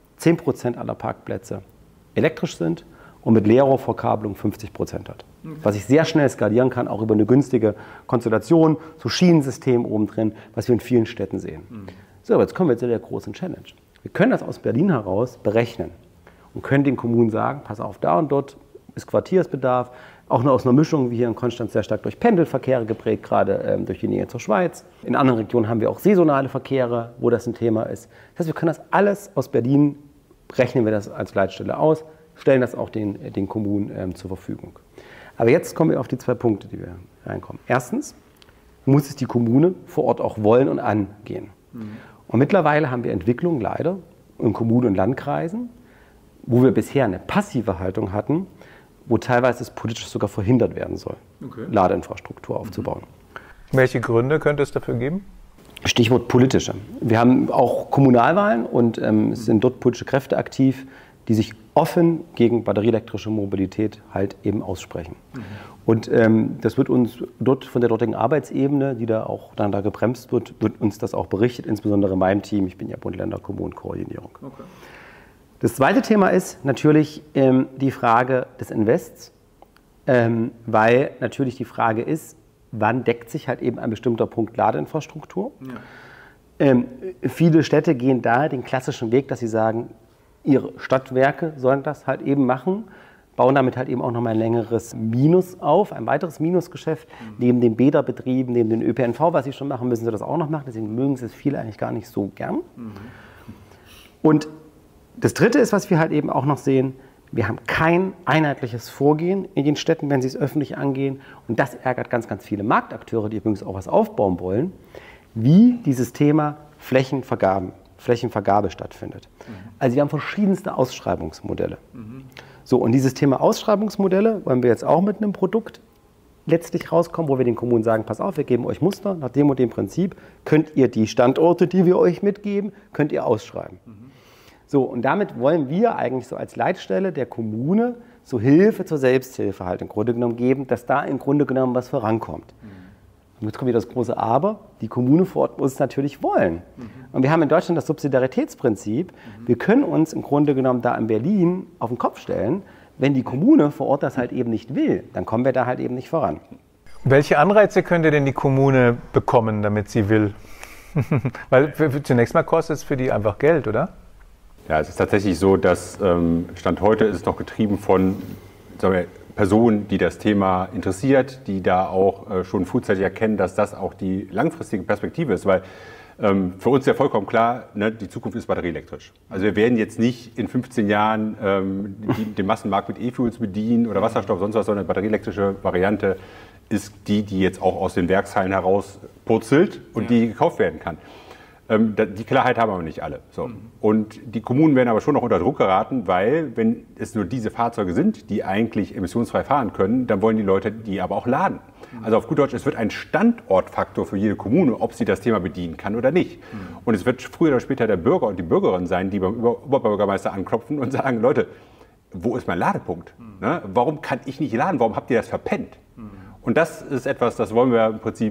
10% aller Parkplätze elektrisch sind und mit Leerrohrverkabelung 50% hat. Was ich sehr schnell skalieren kann, auch über eine günstige Konstellation, so Schienensystem oben drin, was wir in vielen Städten sehen. So, aber jetzt kommen wir zu der großen Challenge. Wir können das aus Berlin heraus berechnen und können den Kommunen sagen, pass auf, da und dort ist Quartiersbedarf, auch nur aus einer Mischung, wie hier in Konstanz sehr stark durch Pendelverkehre geprägt, gerade durch die Nähe zur Schweiz. In anderen Regionen haben wir auch saisonale Verkehre, wo das ein Thema ist. Das heißt, wir können das alles aus Berlin, rechnen wir das als Leitstelle aus, stellen das auch den Kommunen zur Verfügung. Aber jetzt kommen wir auf die 2 Punkte, die wir reinkommen. Erstens muss es die Kommune vor Ort auch wollen und angehen. Und mittlerweile haben wir Entwicklungen leider in Kommunen und Landkreisen, wo wir bisher eine passive Haltung hatten, wo teilweise es politisch sogar verhindert werden soll, Ladeinfrastruktur aufzubauen. Welche Gründe könnte es dafür geben? Stichwort politische. Wir haben auch Kommunalwahlen und es sind dort politische Kräfte aktiv, die sich offen gegen batterieelektrische Mobilität halt eben aussprechen. Und das wird uns dort von der dortigen Arbeitsebene, die da auch dann da gebremst wird uns das auch berichtet, insbesondere in meinem Team. Ich bin ja Bund-Länder-Kommunen-Koordinierung. Okay. Das zweite Thema ist natürlich die Frage des Invests, weil natürlich die Frage ist, wann deckt sich halt eben ein bestimmter Punkt Ladeinfrastruktur. Ja. Viele Städte gehen da den klassischen Weg, dass sie sagen, ihre Stadtwerke sollen das halt eben machen, bauen damit halt eben auch nochmal ein längeres Minus auf, ein weiteres Minusgeschäft. Neben den Bäderbetrieben, neben den ÖPNV, was sie schon machen, müssen sie das auch noch machen. Deswegen mögen sie es viele eigentlich gar nicht so gern. Und das Dritte ist, was wir halt eben auch noch sehen, wir haben kein einheitliches Vorgehen in den Städten, wenn sie es öffentlich angehen. Und das ärgert ganz, ganz viele Marktakteure, die übrigens auch was aufbauen wollen, wie dieses Thema Flächenvergabe stattfindet. Also wir haben verschiedenste Ausschreibungsmodelle. So, und dieses Thema Ausschreibungsmodelle wollen wir jetzt auch mit einem Produkt letztlich rauskommen, wo wir den Kommunen sagen, pass auf, wir geben euch Muster, nach dem und dem Prinzip könnt ihr die Standorte, die wir euch mitgeben, könnt ihr ausschreiben. So, und damit wollen wir eigentlich so als Leitstelle der Kommune so Hilfe zur Selbsthilfe halt im Grunde genommen geben, dass da im Grunde genommen was vorankommt. Und jetzt kommt wieder das große Aber, die Kommune vor Ort muss es natürlich wollen. Und wir haben in Deutschland das Subsidiaritätsprinzip. Wir können uns im Grunde genommen da in Berlin auf den Kopf stellen, wenn die Kommune vor Ort das halt eben nicht will, dann kommen wir da halt eben nicht voran. Welche Anreize könnte denn die Kommune bekommen, damit sie will? Weil zunächst mal kostet es für die einfach Geld, oder? Ja, es ist tatsächlich so, dass Stand heute ist es noch getrieben von Personen, die das Thema interessiert, die da auch schon frühzeitig erkennen, dass das auch die langfristige Perspektive ist, weil für uns ist ja vollkommen klar, ne, die Zukunft ist batterieelektrisch. Also wir werden jetzt nicht in 15 Jahren den Massenmarkt mit E-Fuels bedienen oder Wasserstoff, sonst was, sondern eine batterieelektrische Variante ist die jetzt auch aus den Werkshallen heraus purzelt und die gekauft werden kann. Die Klarheit haben aber nicht alle. So. Und die Kommunen werden aber schon noch unter Druck geraten, weil wenn es nur diese Fahrzeuge sind, die eigentlich emissionsfrei fahren können, dann wollen die Leute die aber auch laden. Also auf gut Deutsch, es wird ein Standortfaktor für jede Kommune, ob sie das Thema bedienen kann oder nicht. Und es wird früher oder später der Bürger und die Bürgerin sein, die beim Oberbürgermeister anklopfen und sagen, Leute, wo ist mein Ladepunkt? Ne? Warum kann ich nicht laden? Warum habt ihr das verpennt? Und das ist etwas, das wollen wir im Prinzip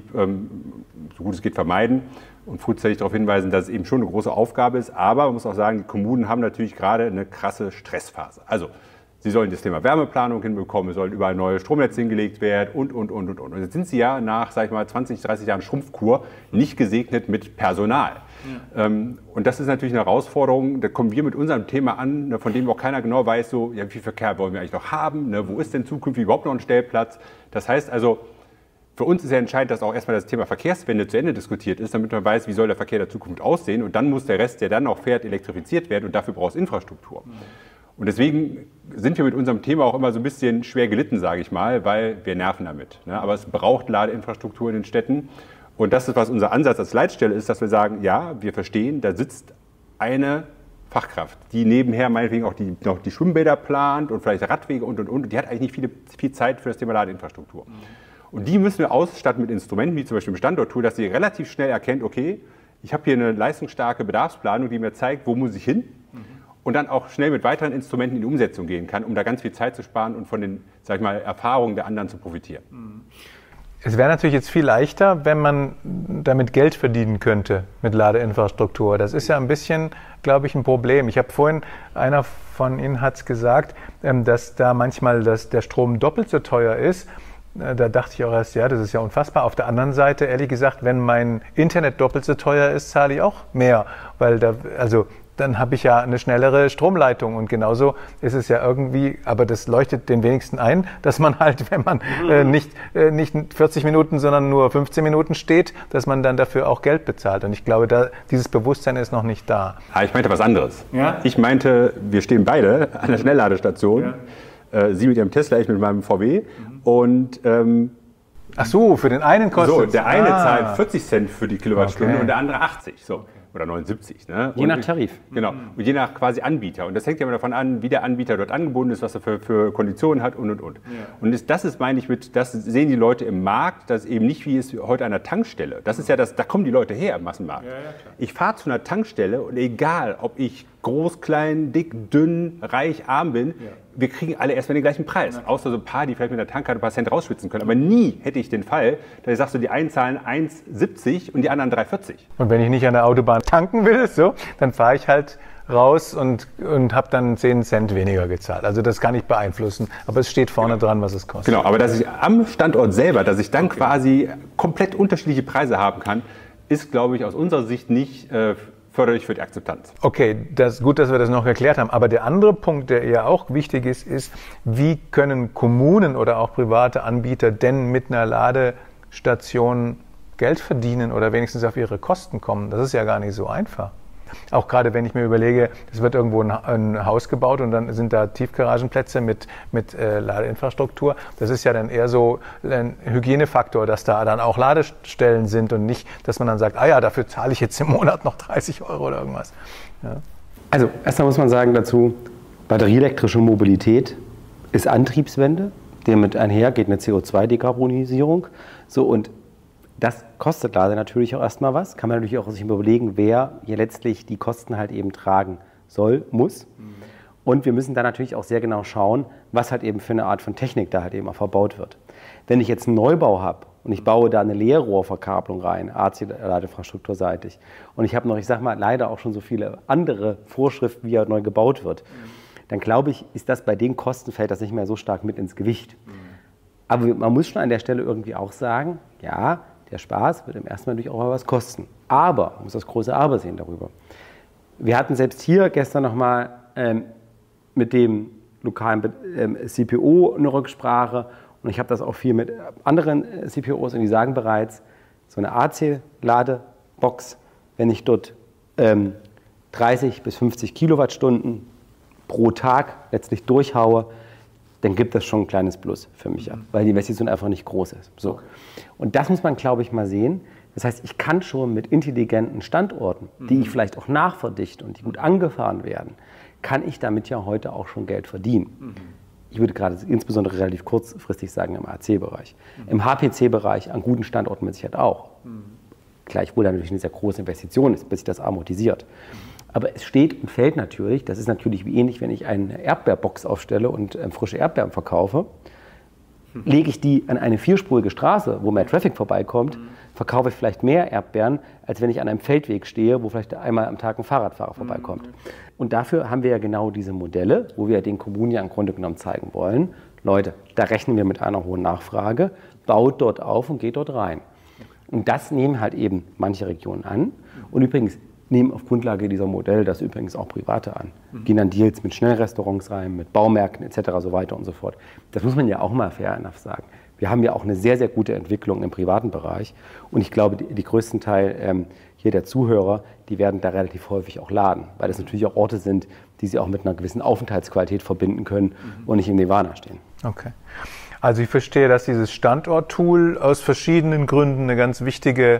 so gut es geht vermeiden und frühzeitig darauf hinweisen, dass es eben schon eine große Aufgabe ist. Aber man muss auch sagen, die Kommunen haben natürlich gerade eine krasse Stressphase. Also sie sollen das Thema Wärmeplanung hinbekommen, es sollen überall neue Stromnetze hingelegt werden und. Und jetzt sind sie ja nach, sag ich mal, 20, 30 Jahren Schrumpfkur nicht gesegnet mit Personal. Ja. Und das ist natürlich eine Herausforderung. Da kommen wir mit unserem Thema an, von dem auch keiner genau weiß, so, ja, wie viel Verkehr wollen wir eigentlich noch haben, ne, wo ist denn zukünftig überhaupt noch ein Stellplatz? Das heißt also, für uns ist ja entscheidend, dass auch erstmal das Thema Verkehrswende zu Ende diskutiert ist, damit man weiß, wie soll der Verkehr der Zukunft aussehen. Und dann muss der Rest, der dann noch fährt, elektrifiziert werden und dafür braucht es Infrastruktur. Und deswegen sind wir mit unserem Thema auch immer so ein bisschen schwer gelitten, sage ich mal, weil wir nerven damit. Ne? Aber es braucht Ladeinfrastruktur in den Städten. Und das ist, was unser Ansatz als Leitstelle ist, dass wir sagen, ja, wir verstehen, da sitzt eine Fachkraft, die nebenher meinetwegen auch noch die Schwimmbäder plant und vielleicht Radwege und die hat eigentlich nicht viel Zeit für das Thema Ladeinfrastruktur. Und die müssen wir ausstatten mit Instrumenten, wie zum Beispiel im Standorttool, dass sie relativ schnell erkennt, okay, ich habe hier eine leistungsstarke Bedarfsplanung, die mir zeigt, wo muss ich hin? Und dann auch schnell mit weiteren Instrumenten in die Umsetzung gehen kann, um da ganz viel Zeit zu sparen und von den, sag ich mal, Erfahrungen der anderen zu profitieren. Es wäre natürlich jetzt viel leichter, wenn man damit Geld verdienen könnte mit Ladeinfrastruktur. Das ist ja ein bisschen, glaube ich, ein Problem. Ich habe vorhin, einer von Ihnen hat es gesagt, dass da manchmal der Strom doppelt so teuer ist. Da dachte ich auch erst, ja, das ist ja unfassbar. Auf der anderen Seite, ehrlich gesagt, wenn mein Internet doppelt so teuer ist, zahle ich auch mehr, weil dann habe ich ja eine schnellere Stromleitung und genauso ist es ja irgendwie, aber das leuchtet den wenigsten ein, dass man halt, wenn man nicht 40 Minuten, sondern nur 15 Minuten steht, dass man dann dafür auch Geld bezahlt. Und ich glaube, dieses Bewusstsein ist noch nicht da. Ich meinte was anderes. Ja? Ich meinte, wir stehen beide an der Schnellladestation, Sie mit Ihrem Tesla, ich mit meinem VW und ach so, für den einen kostet es. So, der eine zahlt 40 Cent für die Kilowattstunde und der andere 80. So. Oder 79. Ne? Je nach Tarif. Genau. Und je nach quasi Anbieter. Und das hängt ja immer davon an, wie der Anbieter dort angebunden ist, was er für Konditionen hat und. Ja. Und das ist, meine ich, das sehen die Leute im Markt, das ist eben nicht wie es heute an der Tankstelle. Das ist ja da kommen die Leute her im Massenmarkt. Ja, ich fahre zu einer Tankstelle und egal, ob ich groß, klein, dick, dünn, reich, arm bin, wir kriegen alle erstmal den gleichen Preis. Ja. Außer so ein paar, die vielleicht mit der Tankkarte ein paar Cent rausschwitzen können. Aber nie hätte ich den Fall, dass ich sage, so die einen zahlen 1,70 und die anderen 3,40. Und wenn ich nicht an der Autobahn tanken will, dann fahre ich halt raus und habe dann 10 Cent weniger gezahlt. Also das kann ich beeinflussen, aber es steht vorne dran, was es kostet. Genau, aber dass ich am Standort selber, dass ich dann quasi komplett unterschiedliche Preise haben kann, ist, glaube ich, aus unserer Sicht nicht förderlich für die Akzeptanz. Okay, das ist gut, dass wir das noch erklärt haben. Aber der andere Punkt, der ja auch wichtig ist, wie können Kommunen oder auch private Anbieter denn mit einer Ladestation Geld verdienen oder wenigstens auf ihre Kosten kommen? Das ist ja gar nicht so einfach. Auch gerade wenn ich mir überlege, es wird irgendwo ein Haus gebaut und dann sind da Tiefgaragenplätze mit Ladeinfrastruktur. Das ist ja dann eher so ein Hygienefaktor, dass da dann auch Ladestellen sind und nicht, dass man dann sagt, dafür zahle ich jetzt im Monat noch 30 Euro oder irgendwas. Ja. Also erstmal muss man sagen dazu, batterieelektrische Mobilität ist Antriebswende, damit einher geht eine CO2-Dekarbonisierung. So, und das kostet leider natürlich auch erstmal was. Kann man natürlich auch sich überlegen, wer hier letztlich die Kosten halt eben tragen soll, muss. Und wir müssen da natürlich auch sehr genau schauen, was halt eben für eine Art von Technik da halt eben auch verbaut wird. Wenn ich jetzt einen Neubau habe und ich baue da eine Leerrohrverkabelung rein, AC-Ladeinfrastrukturseitig, und ich habe noch, ich sag mal, leider auch schon so viele andere Vorschriften, wie er neu gebaut wird, dann glaube ich, ist das bei den Kosten, fällt das nicht mehr so stark mit ins Gewicht. Aber man muss schon an der Stelle irgendwie auch sagen, ja, der Spaß wird im ersten Mal natürlich auch mal was kosten. Aber, man muss das große Aber sehen darüber. Wir hatten selbst hier gestern nochmal mit dem lokalen CPO eine Rücksprache und ich habe das auch viel mit anderen CPOs und die sagen bereits, so eine AC-Ladebox, wenn ich dort 30 bis 50 Kilowattstunden pro Tag letztlich durchhaue, dann gibt das schon ein kleines Plus für mich ab, weil die Investition einfach nicht groß ist. So. Und das muss man, glaube ich, mal sehen. Das heißt, ich kann schon mit intelligenten Standorten, die ich vielleicht auch nachverdichte und die gut angefahren werden, kann ich damit ja heute auch schon Geld verdienen. ich würde gerade insbesondere relativ kurzfristig sagen im AC-Bereich. Im HPC-Bereich an guten Standorten mit Sicherheit auch. Gleichwohl da natürlich eine sehr große Investition ist, bis sich das amortisiert. Aber es steht und fällt natürlich, das ist natürlich wie ähnlich, wenn ich eine Erdbeerbox aufstelle und frische Erdbeeren verkaufe, lege ich die an eine vierspurige Straße, wo mehr Traffic vorbeikommt, verkaufe ich vielleicht mehr Erdbeeren, als wenn ich an einem Feldweg stehe, wo vielleicht einmal am Tag ein Fahrradfahrer vorbeikommt. Und dafür haben wir ja genau diese Modelle, wo wir den Kommunen ja im Grunde genommen zeigen wollen, Leute, da rechnen wir mit einer hohen Nachfrage, baut dort auf und geht dort rein. Und das nehmen halt eben manche Regionen an. Und übrigens nehmen auf Grundlage dieser Modelle das übrigens auch Private an. Gehen dann Deals mit Schnellrestaurants rein, mit Baumärkten etc. so weiter und so fort. Das muss man ja auch mal fair enough sagen. Wir haben ja auch eine sehr, sehr gute Entwicklung im privaten Bereich. Und ich glaube, die größten Teil hier der Zuhörer, die werden da relativ häufig auch laden. Weil das natürlich auch Orte sind, die sie auch mit einer gewissen Aufenthaltsqualität verbinden können und nicht im Nirvana stehen. Okay. Also ich verstehe, dass dieses Standort-Tool aus verschiedenen Gründen eine ganz wichtige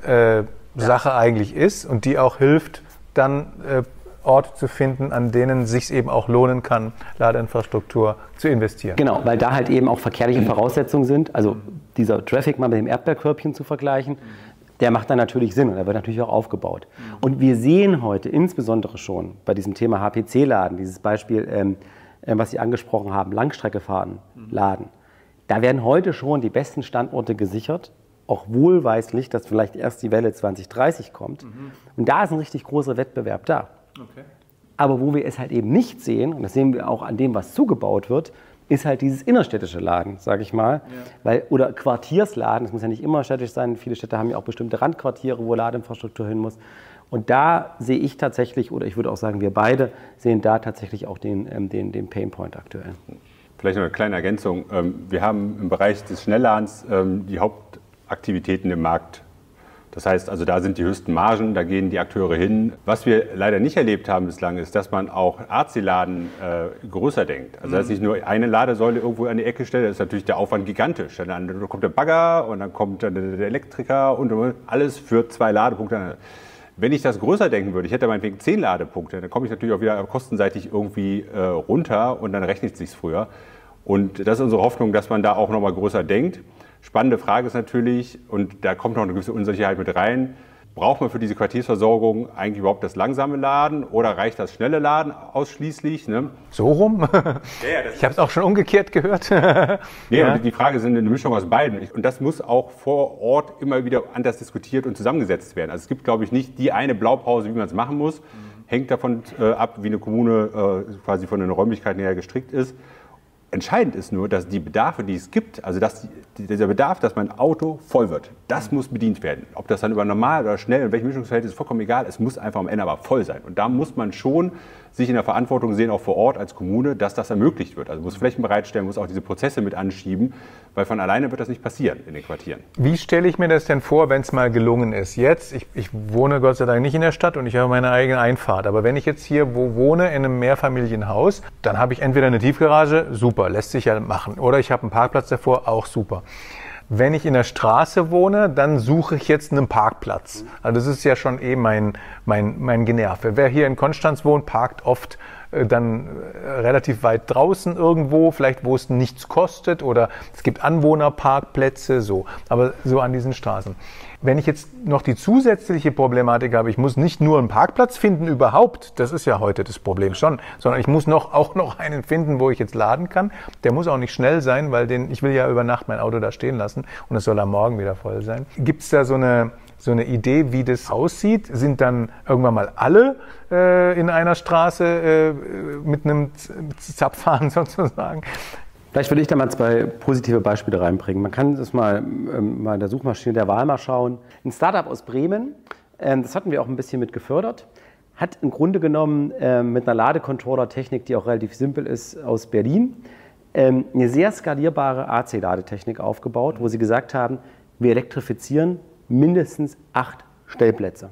Sache eigentlich ist und die auch hilft, dann Orte zu finden, an denen es sich eben auch lohnen kann, Ladeinfrastruktur zu investieren. Genau, weil da halt eben auch verkehrliche Voraussetzungen sind. Also dieser Traffic mal mit dem Erdbeerkörbchen zu vergleichen, der macht dann natürlich Sinn und der wird natürlich auch aufgebaut. Und wir sehen heute insbesondere schon bei diesem Thema HPC-Laden, dieses Beispiel, was Sie angesprochen haben, Langstrecke fahren, Laden. Da werden heute schon die besten Standorte gesichert, auch wohlweislich, dass vielleicht erst die Welle 2030 kommt. Und da ist ein richtig großer Wettbewerb da. Okay. Aber wo wir es halt eben nicht sehen, und das sehen wir auch an dem, was zugebaut wird, ist halt dieses innerstädtische Laden, sage ich mal. Ja. Oder Quartiersladen, das muss ja nicht immer städtisch sein. Viele Städte haben ja auch bestimmte Randquartiere, wo Ladeinfrastruktur hin muss. Und da sehe ich tatsächlich, oder ich würde auch sagen, wir beide sehen da tatsächlich auch den Painpoint aktuell. Vielleicht noch eine kleine Ergänzung. Wir haben im Bereich des Schnellladens die Hauptaktivitäten im Markt. Das heißt, also da sind die höchsten Margen, da gehen die Akteure hin. Was wir leider nicht erlebt haben bislang, ist, dass man auch AC-Laden größer denkt. Also dass ich nur eine Ladesäule irgendwo an dieEcke stelle, ist natürlich der Aufwand gigantisch. Dann kommt der Bagger und dann kommt der Elektriker und alles für 2 Ladepunkte. Wenn ich das größer denken würde, ich hätte meinetwegen 10 Ladepunkte, dann komme ich natürlich auch wieder kostenseitig irgendwie runter und dann rechnet es sich früher. Und das ist unsere Hoffnung, dass man da auch nochmal größer denkt. Spannende Frage ist natürlich, und da kommt noch eine gewisse Unsicherheit mit rein, braucht man für diese Quartiersversorgung eigentlich überhaupt das langsame Laden oder reicht das schnelle Laden ausschließlich? Ne? So rum? Ich habe es auch schon umgekehrt gehört. Und die Frage ist eine Mischung aus beiden. Und das muss auch vor Ort immer wieder anders diskutiert und zusammengesetzt werden. Also es gibt, glaube ich, nicht die eine Blaupause, wie man es machen muss. Hängt davon ab, wie eine Kommune quasi von den Räumlichkeiten her gestrickt ist. Entscheidend ist nur, dass die Bedarfe, die es gibt, also dass dieser Bedarf, dass mein Auto voll wird, das muss bedient werden. Ob das dann über normal oder schnell, in welchem Mischungsverhältnis, ist vollkommen egal. Es muss einfach am Ende aber voll sein. Und da muss man schon sich in der Verantwortung sehen, auch vor Ort als Kommune, dass das ermöglicht wird. Also muss Flächen bereitstellen, muss auch diese Prozesse mit anschieben, weil von alleine wird das nicht passieren in den Quartieren. Wie stelle ich mir das denn vor, wenn es mal gelungen ist? Jetzt, ich wohne Gott sei Dank nicht in der Stadt und ich habe meine eigene Einfahrt. Aber wenn ich jetzt hier wohne in einem Mehrfamilienhaus, dann habe ich entweder eine Tiefgarage, super, lässt sich ja machen. Oder ich habe einen Parkplatz davor, auch super. Wenn ich in der Straße wohne, dann suche ich jetzt einen Parkplatz. Also das ist ja schon mein Generve. Wer hier in Konstanz wohnt, parkt oft dann relativ weit draußen irgendwo, vielleicht wo es nichts kostet oder es gibt Anwohnerparkplätze, so. Aber so an diesen Straßen. Wenn ich jetzt noch die zusätzliche Problematik habe, ich muss nicht nur einen Parkplatz finden überhaupt, das ist ja heute das Problem schon, sondern ich muss auch noch einen finden, wo ich jetzt laden kann. Der muss auch nicht schnell sein, weil ich will ja über Nacht mein Auto da stehen lassen und es soll am Morgen wieder voll sein. Gibt es da so eine Idee, wie das aussieht? Sind dann irgendwann mal alle in einer Straße mit einem Zapfhahn sozusagen? Vielleicht würde ich da mal 2 positive Beispiele reinbringen. Man kann das mal in der Suchmaschine der Wahl mal schauen. Ein Startup aus Bremen, das hatten wir auch ein bisschen mit gefördert, hat im Grunde genommen mit einer Ladecontroller-Technik, die auch relativ simpel ist, aus Berlin, eine sehr skalierbare AC-Ladetechnik aufgebaut, wo sie gesagt haben, wir elektrifizieren mindestens 8 Stellplätze.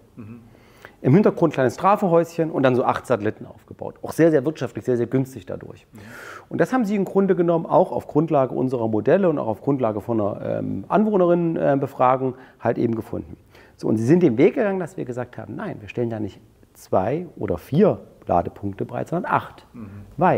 Im Hintergrund ein kleines Trafo-Häuschen und dann so 8 Satelliten aufgebaut. Auch sehr, sehr wirtschaftlich, sehr, sehr günstig dadurch. Und das haben sie im Grunde genommen auch auf Grundlage unserer Modelle und auch auf Grundlage von einer Anwohnerinnenbefragung halt eben gefunden. So, und sie sind den Weg gegangen, dass wir gesagt haben, nein, wir stellen da nicht 2 oder 4 Ladepunkte bereit, sondern 8. Weil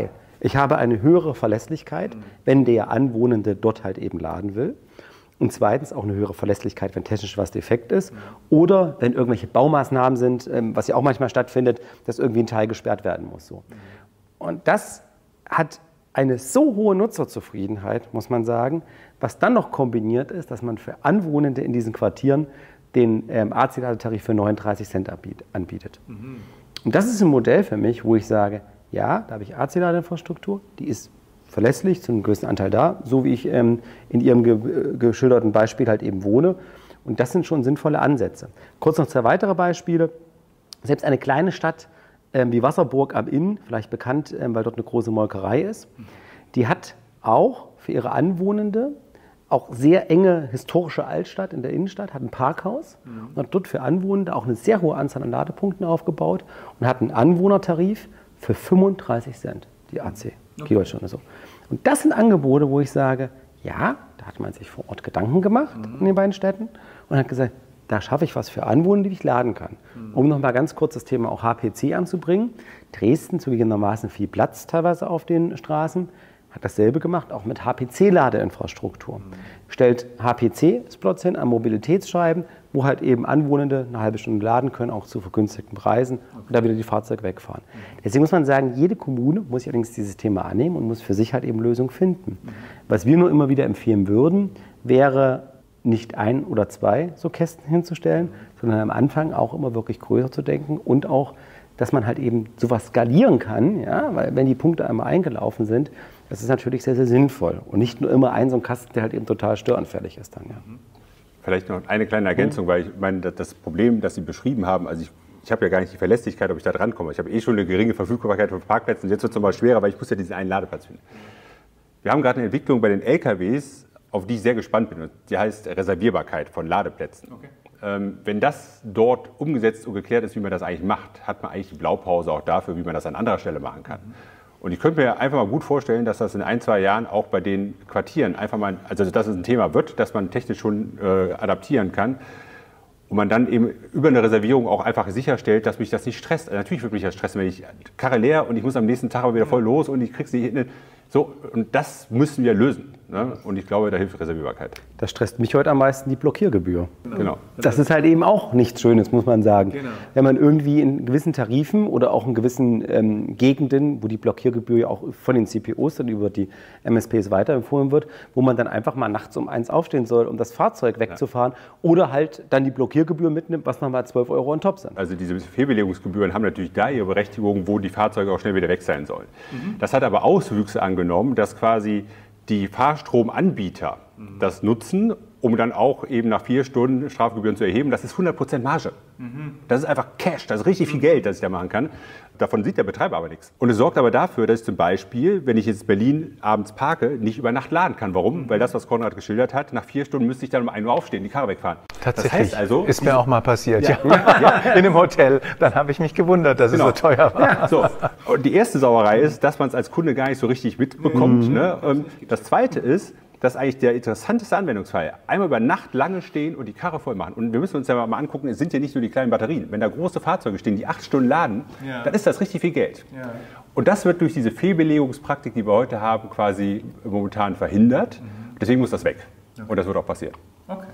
Ich habe eine höhere Verlässlichkeit, wenn der Anwohnende dort halt eben laden will. Und zweitens auch eine höhere Verlässlichkeit, wenn technisch was defekt ist. Oder wenn irgendwelche Baumaßnahmen sind, was ja auch manchmal stattfindet, dass irgendwie ein Teil gesperrt werden muss. So. Und das hat eine so hohe Nutzerzufriedenheit, muss man sagen, was dann noch kombiniert ist, dass man für Anwohnende in diesen Quartieren den AC-Ladetarif für 39 Cent anbietet. Und das ist ein Modell für mich, wo ich sage, ja, da habe ich AC-Ladeinfrastruktur, die ist verlässlich, zu einem gewissen Anteil da, so wie ich in Ihrem geschilderten Beispiel halt eben wohne. Und das sind schon sinnvolle Ansätze. Kurz noch 2 weitere Beispiele. Selbst eine kleine Stadt wie Wasserburg am Inn, vielleicht bekannt, weil dort eine große Molkerei ist, die hat auch für ihre Anwohnende auch sehr enge historische Altstadt in der Innenstadt, hat ein Parkhaus und hat dort für Anwohner auch eine sehr hohe Anzahl an Ladepunkten aufgebaut und hat einen Anwohnertarif für 35 Cent, die AC-Kilowattstunde. So. Und das sind Angebote, wo ich sage, ja, da hat man sich vor Ort Gedanken gemacht in den beiden Städten und hat gesagt, da schaffe ich was für Anwohner, die ich laden kann. Um noch mal ganz kurz das Thema auch HPC anzubringen. Dresden, zugegebenermaßen viel Platz teilweise auf den Straßen, hat dasselbe gemacht, auch mit HPC-Ladeinfrastruktur. Stellt HPC-Spots hin an Mobilitätsscheiben, wo halt eben Anwohnende eine halbe Stunde laden können, auch zu vergünstigten Preisen und da wieder die Fahrzeuge wegfahren. Deswegen muss man sagen, jede Kommune muss sich allerdings dieses Thema annehmen und muss für sich halt eben Lösungen finden. Was wir nur immer wieder empfehlen würden, wäre nicht 1 oder 2 so Kästen hinzustellen, sondern am Anfang auch immer wirklich größer zu denken und auch, dass man halt eben sowas skalieren kann, ja, weil wenn die Punkte einmal eingelaufen sind, das ist natürlich sehr, sehr sinnvoll und nicht nur immer so ein Kasten, der halt eben total störanfällig ist dann. Ja. Vielleicht noch eine kleine Ergänzung, weil ich meine, das Problem, das Sie beschrieben haben, also ich habe ja gar nicht die Verlässlichkeit, ob ich da drankomme. Ich habe eh schon eine geringe Verfügbarkeit von Parkplätzen, jetzt wird es nochmal schwerer, weil ich muss ja diesen einen Ladeplatz finden. Wir haben gerade eine Entwicklung bei den LKWs, auf die ich sehr gespannt bin. Und die heißt Reservierbarkeit von Ladeplätzen. Okay. Wenn das dort umgesetzt und geklärt ist, wie man das eigentlich macht, hat man eigentlich die Blaupause auch dafür, wie man das an anderer Stelle machen kann. Und ich könnte mir einfach mal gut vorstellen, dass das in 1, 2 Jahren auch bei den Quartieren einfach mal, also dass es ein Thema wird, das man technisch schon adaptieren kann. Und man dann eben über eine Reservierung auch einfach sicherstellt, dass mich das nicht stresst. Also natürlich würde mich das stressen, wenn ich Karre leer und ich muss am nächsten Tag aber wieder voll los und ich krieg's nicht hin. So, und das müssen wir lösen. Ne? Und ich glaube, da hilft Reservierbarkeit. Das stresst mich heute am meisten, die Blockiergebühr. Genau. Das ist halt eben auch nichts Schönes, muss man sagen. Genau. Wenn man irgendwie in gewissen Tarifen oder auch in gewissen Gegenden, wo die Blockiergebühr ja auch von den CPOs dann über die MSPs weiterempfohlen wird, wo man dann einfach mal nachts um 1 aufstehen soll, um das Fahrzeug wegzufahren oder halt dann die Blockiergebühr mitnimmt, was nochmal 12 € on top sind. Also diese Fehlbelegungsgebühren haben natürlich da ihre Berechtigung, wo die Fahrzeuge auch schnell wieder weg sein sollen. Das hat aber Auswüchse angenommen, dass quasi die Fahrstromanbieter das nutzen, um dann auch eben nach 4 Stunden Strafgebühren zu erheben. Das ist 100% Marge. Das ist einfach Cash, das ist richtig viel Geld, das ich da machen kann. Davon sieht der Betreiber aber nichts. Und es sorgt aber dafür, dass ich zum Beispiel, wenn ich jetzt in Berlin abends parke, nicht über Nacht laden kann. Warum? Weil das, was Konrad geschildert hat, nach 4 Stunden müsste ich dann um 1 Uhr aufstehen, die Karre wegfahren. Tatsächlich, das heißt also, ist mir auch mal passiert, ja. In einem Hotel. Dann habe ich mich gewundert, dass es so teuer war. Ja, so. Und die erste Sauerei ist, dass man es als Kunde gar nicht so richtig mitbekommt. Ne? Das zweite ist, das ist eigentlich der interessanteste Anwendungsfall. Einmal über Nacht lange stehen und die Karre voll machen. Und wir müssen uns ja mal angucken, es sind ja nicht nur die kleinen Batterien. Wenn da große Fahrzeuge stehen, die 8 Stunden laden, dann ist das richtig viel Geld. Ja. Und das wird durch diese Fehlbelegungspraktik, die wir heute haben, quasi momentan verhindert. Deswegen muss das weg. Okay. Und das wird auch passieren. Okay.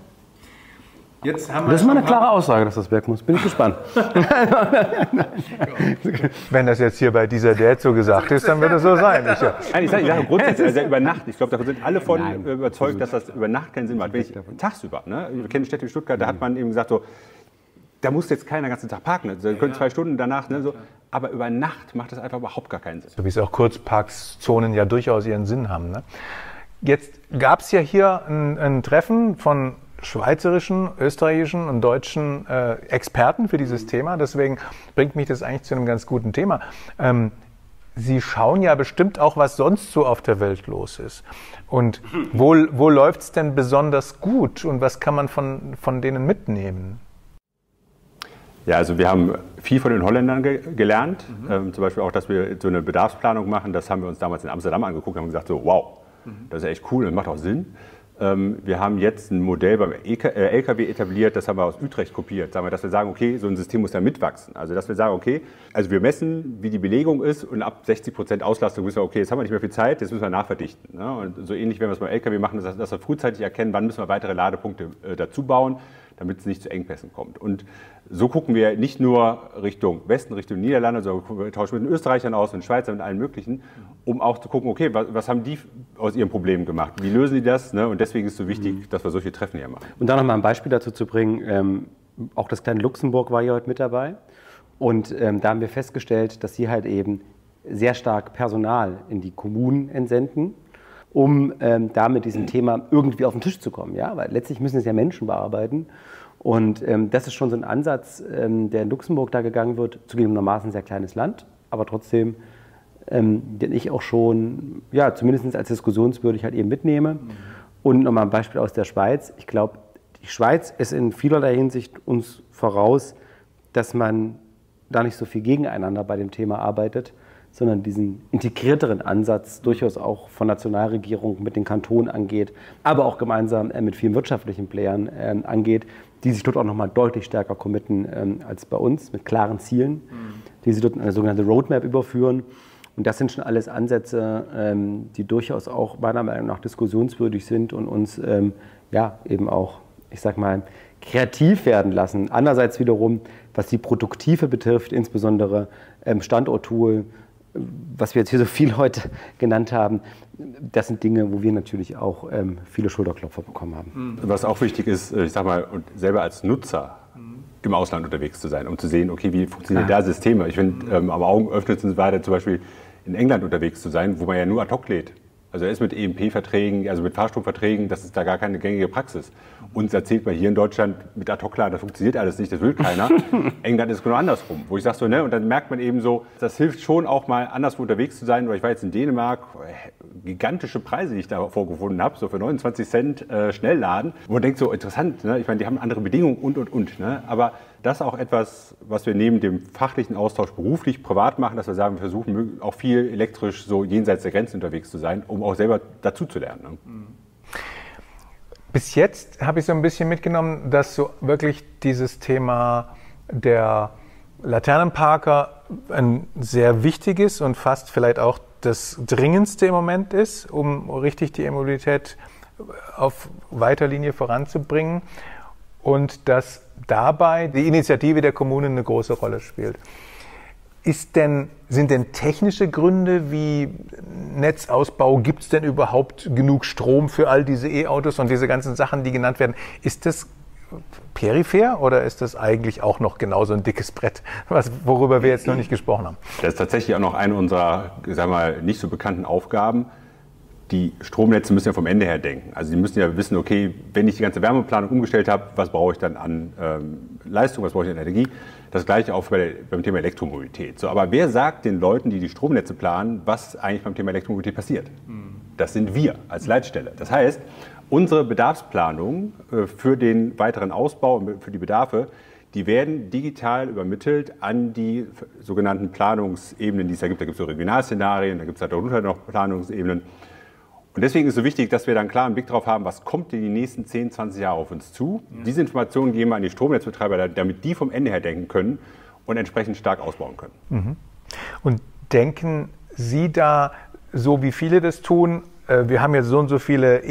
Jetzt haben wir das ist mal eine klare Aussage, dass das weg muss. Bin ich gespannt. Wenn das jetzt hier bei dieser Date so gesagt ist, dann wird es so sein. Ich sage grundsätzlich, also über Nacht. Ich glaube, da sind alle von überzeugt, dass das über Nacht keinen Sinn macht. Wenn ich tagsüber, ne? Wir kennen Städte wie Stuttgart, da hat man eben gesagt, so, da muss jetzt keiner den ganzen Tag parken. Da können 2 Stunden danach, ne, so. Aber über Nacht macht das einfach überhaupt gar keinen Sinn. So wie es auch Kurzparkzonen ja durchaus ihren Sinn haben. Ne? Jetzt gab es ja hier ein Treffen von schweizerischen, österreichischen und deutschen Experten für dieses Thema. Deswegen bringt mich das eigentlich zu einem ganz guten Thema. Sie schauen ja bestimmt auch, was sonst so auf der Welt los ist. Und wo läuft es denn besonders gut und was kann man von denen mitnehmen? Ja, also wir haben viel von den Holländern gelernt. Zum Beispiel auch, dass wir so eine Bedarfsplanung machen. Das haben wir uns damals in Amsterdam angeguckt und haben gesagt, so, wow, das ist echt cool und macht auch Sinn. Wir haben jetzt ein Modell beim LKW etabliert, das haben wir aus Utrecht kopiert, dass wir sagen, okay, so ein System muss da mitwachsen. Also dass wir sagen, okay, also wir messen, wie die Belegung ist und ab 60% Auslastung wissen wir, okay, jetzt haben wir nicht mehr viel Zeit, jetzt müssen wir nachverdichten. Und so ähnlich werden wir es beim LKW machen, dass wir frühzeitig erkennen, wann müssen wir weitere Ladepunkte dazu bauen, damit es nicht zu Engpässen kommt. Und so gucken wir nicht nur Richtung Westen, Richtung Niederlande, sondern wir tauschen mit den Österreichern aus, mit den Schweizern, mit allen möglichen, um auch zu gucken, okay, was haben die aus ihren Problemen gemacht? Wie lösen die das? Und deswegen ist es so wichtig, dass wir solche Treffen hier machen. Und da noch mal ein Beispiel dazu zu bringen, auch das kleine Luxemburg war hier heute mit dabei. Und da haben wir festgestellt, dass sie halt eben sehr stark Personal in die Kommunen entsenden, um da mit diesem Thema irgendwie auf den Tisch zu kommen. Ja? Weil letztlich müssen es ja Menschen bearbeiten. Und das ist schon so ein Ansatz, der in Luxemburg da gegangen wird. Zugegebenermaßen ein sehr kleines Land, aber trotzdem, den ich auch schon, ja, zumindest als diskussionswürdig halt eben mitnehme. Und nochmal ein Beispiel aus der Schweiz. Ich glaube, die Schweiz ist in vielerlei Hinsicht uns voraus, dass man da nicht so viel gegeneinander bei dem Thema arbeitet, sondern diesen integrierteren Ansatz durchaus auch von Nationalregierung mit den Kantonen angeht, aber auch gemeinsam mit vielen wirtschaftlichen Playern angeht, die sich dort auch nochmal deutlich stärker committen als bei uns, mit klaren Zielen, die sie dort in eine sogenannte Roadmap überführen. Und das sind schon alles Ansätze, die durchaus auch meiner Meinung nach diskussionswürdig sind und uns ja eben auch, ich sag mal, kreativ werden lassen. Andererseits wiederum, was die Produktive betrifft, insbesondere Standorttool, was wir jetzt hier so viel heute genannt haben, das sind Dinge, wo wir natürlich auch viele Schulterklopfer bekommen haben. Was auch wichtig ist, ich sag mal, und selber als Nutzer im Ausland unterwegs zu sein, um zu sehen, okay, wie funktionieren da Systeme. Ich finde, am Augen öffnet es weiter, zum Beispiel in England unterwegs zu sein, wo man ja nur ad hoc lädt. Also er ist mit EMP-Verträgen, also mit Fahrstromverträgen, das ist da gar keine gängige Praxis. Uns erzählt man hier in Deutschland mit ad hoc laden, das funktioniert alles nicht, das will keiner. England ist genau andersrum, wo ich sage so, ne, und dann merkt man eben so, das hilft schon auch mal anderswo unterwegs zu sein. Oder ich war jetzt in Dänemark, gigantische Preise, die ich da vorgefunden habe, so für 29 Cent Schnellladen. Wo man denkt so, interessant, ne? Ich meine, die haben andere Bedingungen und. Ne? Aber das ist auch etwas, was wir neben dem fachlichen Austausch beruflich, privat machen, dass wir sagen, wir versuchen auch viel elektrisch so jenseits der Grenzen unterwegs zu sein, um auch selber dazu zu lernen. Ne? Bis jetzt habe ich so ein bisschen mitgenommen, dass so wirklich dieses Thema der Laternenparker ein sehr wichtiges und fast vielleicht auch das dringendste im Moment ist, um richtig die E-Mobilität auf weiter Linie voranzubringen. Und dass dabei die Initiative der Kommunen eine große Rolle spielt. Sind denn technische Gründe wie Netzausbau, gibt es denn überhaupt genug Strom für all diese E-Autos und diese ganzen Sachen, die genannt werden? Ist das peripher oder ist das eigentlich auch noch genauso ein dickes Brett, worüber wir jetzt noch nicht gesprochen haben? Das ist tatsächlich auch noch eine unserer, sagen wir mal, nicht so bekannten Aufgaben. Die Stromnetze müssen ja vom Ende her denken. Also die müssen ja wissen, okay, wenn ich die ganze Wärmeplanung umgestellt habe, was brauche ich dann an Leistung, was brauche ich an Energie? Das gleiche auch beim Thema Elektromobilität. So, aber wer sagt den Leuten, die die Stromnetze planen, was eigentlich beim Thema Elektromobilität passiert? Das sind wir als Leitstelle. Das heißt, unsere Bedarfsplanung für den weiteren Ausbau und für die Bedarfe, die werden digital übermittelt an die sogenannten Planungsebenen, die es da gibt. Da gibt es so Regionalszenarien, da gibt es darunter noch Planungsebenen. Und deswegen ist es so wichtig, dass wir dann klar einen Blick darauf haben, was kommt in die nächsten 10, 20 Jahre auf uns zu. Diese Informationen geben wir an die Stromnetzbetreiber, damit die vom Ende her denken können und entsprechend stark ausbauen können. Und denken Sie da, so wie viele das tun, wir haben jetzt so und so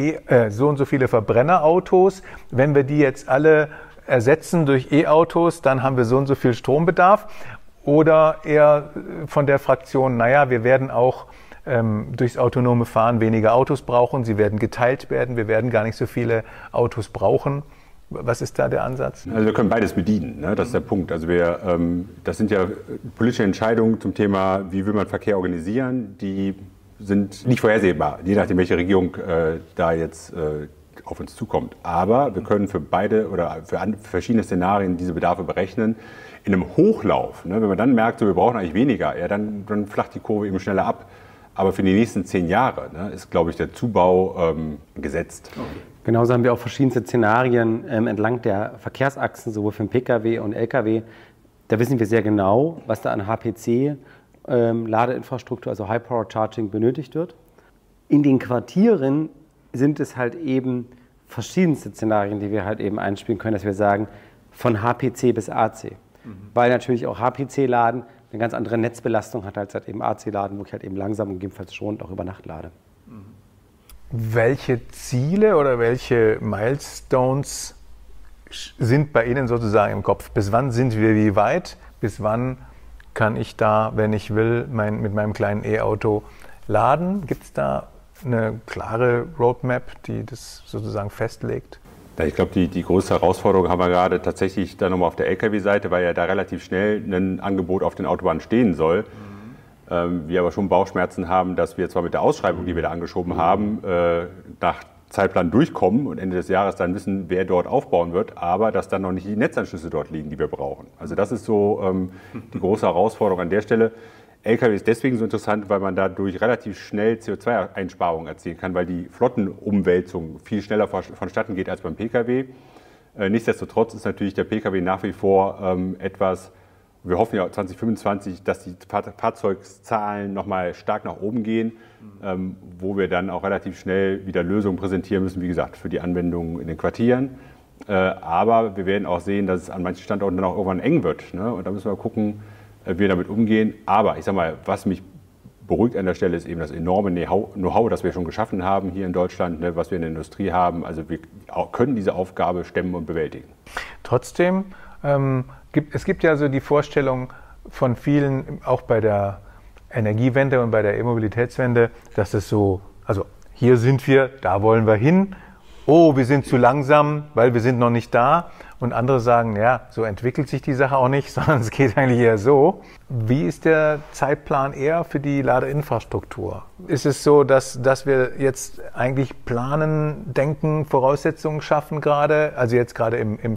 viele Verbrennerautos, wenn wir die jetzt alle ersetzen durch E-Autos, dann haben wir so und so viel Strombedarf? Oder eher von der Fraktion, naja, wir werden auch durchs autonome Fahren weniger Autos brauchen, sie werden geteilt werden, wir werden gar nicht so viele Autos brauchen. Was ist da der Ansatz? Also wir können beides bedienen, ne? Das ist der Punkt. Also das sind ja politische Entscheidungen zum Thema, wie will man Verkehr organisieren, die sind nicht vorhersehbar, je nachdem, welche Regierung da jetzt auf uns zukommt. Aber wir können für beide oder für verschiedene Szenarien diese Bedarfe berechnen. In einem Hochlauf, ne, wenn man dann merkt, so, wir brauchen eigentlich weniger, ja, dann flacht die Kurve eben schneller ab. Aber für die nächsten 10 Jahre ist, glaube ich, der Zubau gesetzt. Okay. Genauso haben wir auch verschiedenste Szenarien entlang der Verkehrsachsen, sowohl für den Pkw und Lkw. Da wissen wir sehr genau, was da an HPC, Ladeinfrastruktur, also High Power Charging, benötigt wird. In den Quartieren sind es halt eben verschiedenste Szenarien, die wir halt eben einspielen können, dass wir sagen, von HPC bis AC. Weil natürlich auch HPC-Laden eine ganz andere Netzbelastung hat als halt eben AC-Laden, wo ich halt eben langsam und gegebenenfalls schonend auch über Nacht lade. Welche Ziele oder welche Milestones sind bei Ihnen sozusagen im Kopf? Bis wann sind wir wie weit? Bis wann kann ich da, wenn ich will, mit meinem kleinen E-Auto laden? Gibt es da eine klare Roadmap, die das sozusagen festlegt? Ja, ich glaube, die größte Herausforderung haben wir gerade tatsächlich dann nochmal auf der Lkw-Seite, weil ja da relativ schnell ein Angebot auf den Autobahnen stehen soll. Wir aber schon Bauchschmerzen haben, dass wir zwar mit der Ausschreibung, die wir da angeschoben haben, nach Zeitplan durchkommen und Ende des Jahres dann wissen, wer dort aufbauen wird, aber dass dann noch nicht die Netzanschlüsse dort liegen, die wir brauchen. Also das ist so die große Herausforderung an der Stelle. Lkw ist deswegen so interessant, weil man dadurch relativ schnell CO2-Einsparungen erzielen kann, weil die Flottenumwälzung viel schneller vonstatten geht als beim Pkw. Nichtsdestotrotz ist natürlich der Pkw nach wie vor etwas. Wir hoffen ja 2025, dass die Fahrzeugszahlen nochmal stark nach oben gehen, wo wir dann auch relativ schnell wieder Lösungen präsentieren müssen, wie gesagt, für die Anwendungen in den Quartieren. Aber wir werden auch sehen, dass es an manchen Standorten dann auch irgendwann eng wird. Ne? Und da müssen wir gucken, wie wir damit umgehen. Aber ich sage mal, was mich beruhigt an der Stelle ist eben das enorme Know-how, das wir schon geschaffen haben hier in Deutschland, ne, was wir in der Industrie haben. Also wir können diese Aufgabe stemmen und bewältigen. Trotzdem, es gibt ja so die Vorstellung von vielen, auch bei der Energiewende und bei der E-Mobilitätswende, dass es so, also hier sind wir, da wollen wir hin, oh, wir sind zu langsam, weil wir sind noch nicht da. Und andere sagen, ja, so entwickelt sich die Sache auch nicht, sondern es geht eigentlich eher so. Wie ist der Zeitplan eher für die Ladeinfrastruktur? Ist es so, dass wir jetzt eigentlich planen, denken, Voraussetzungen schaffen gerade, also jetzt gerade im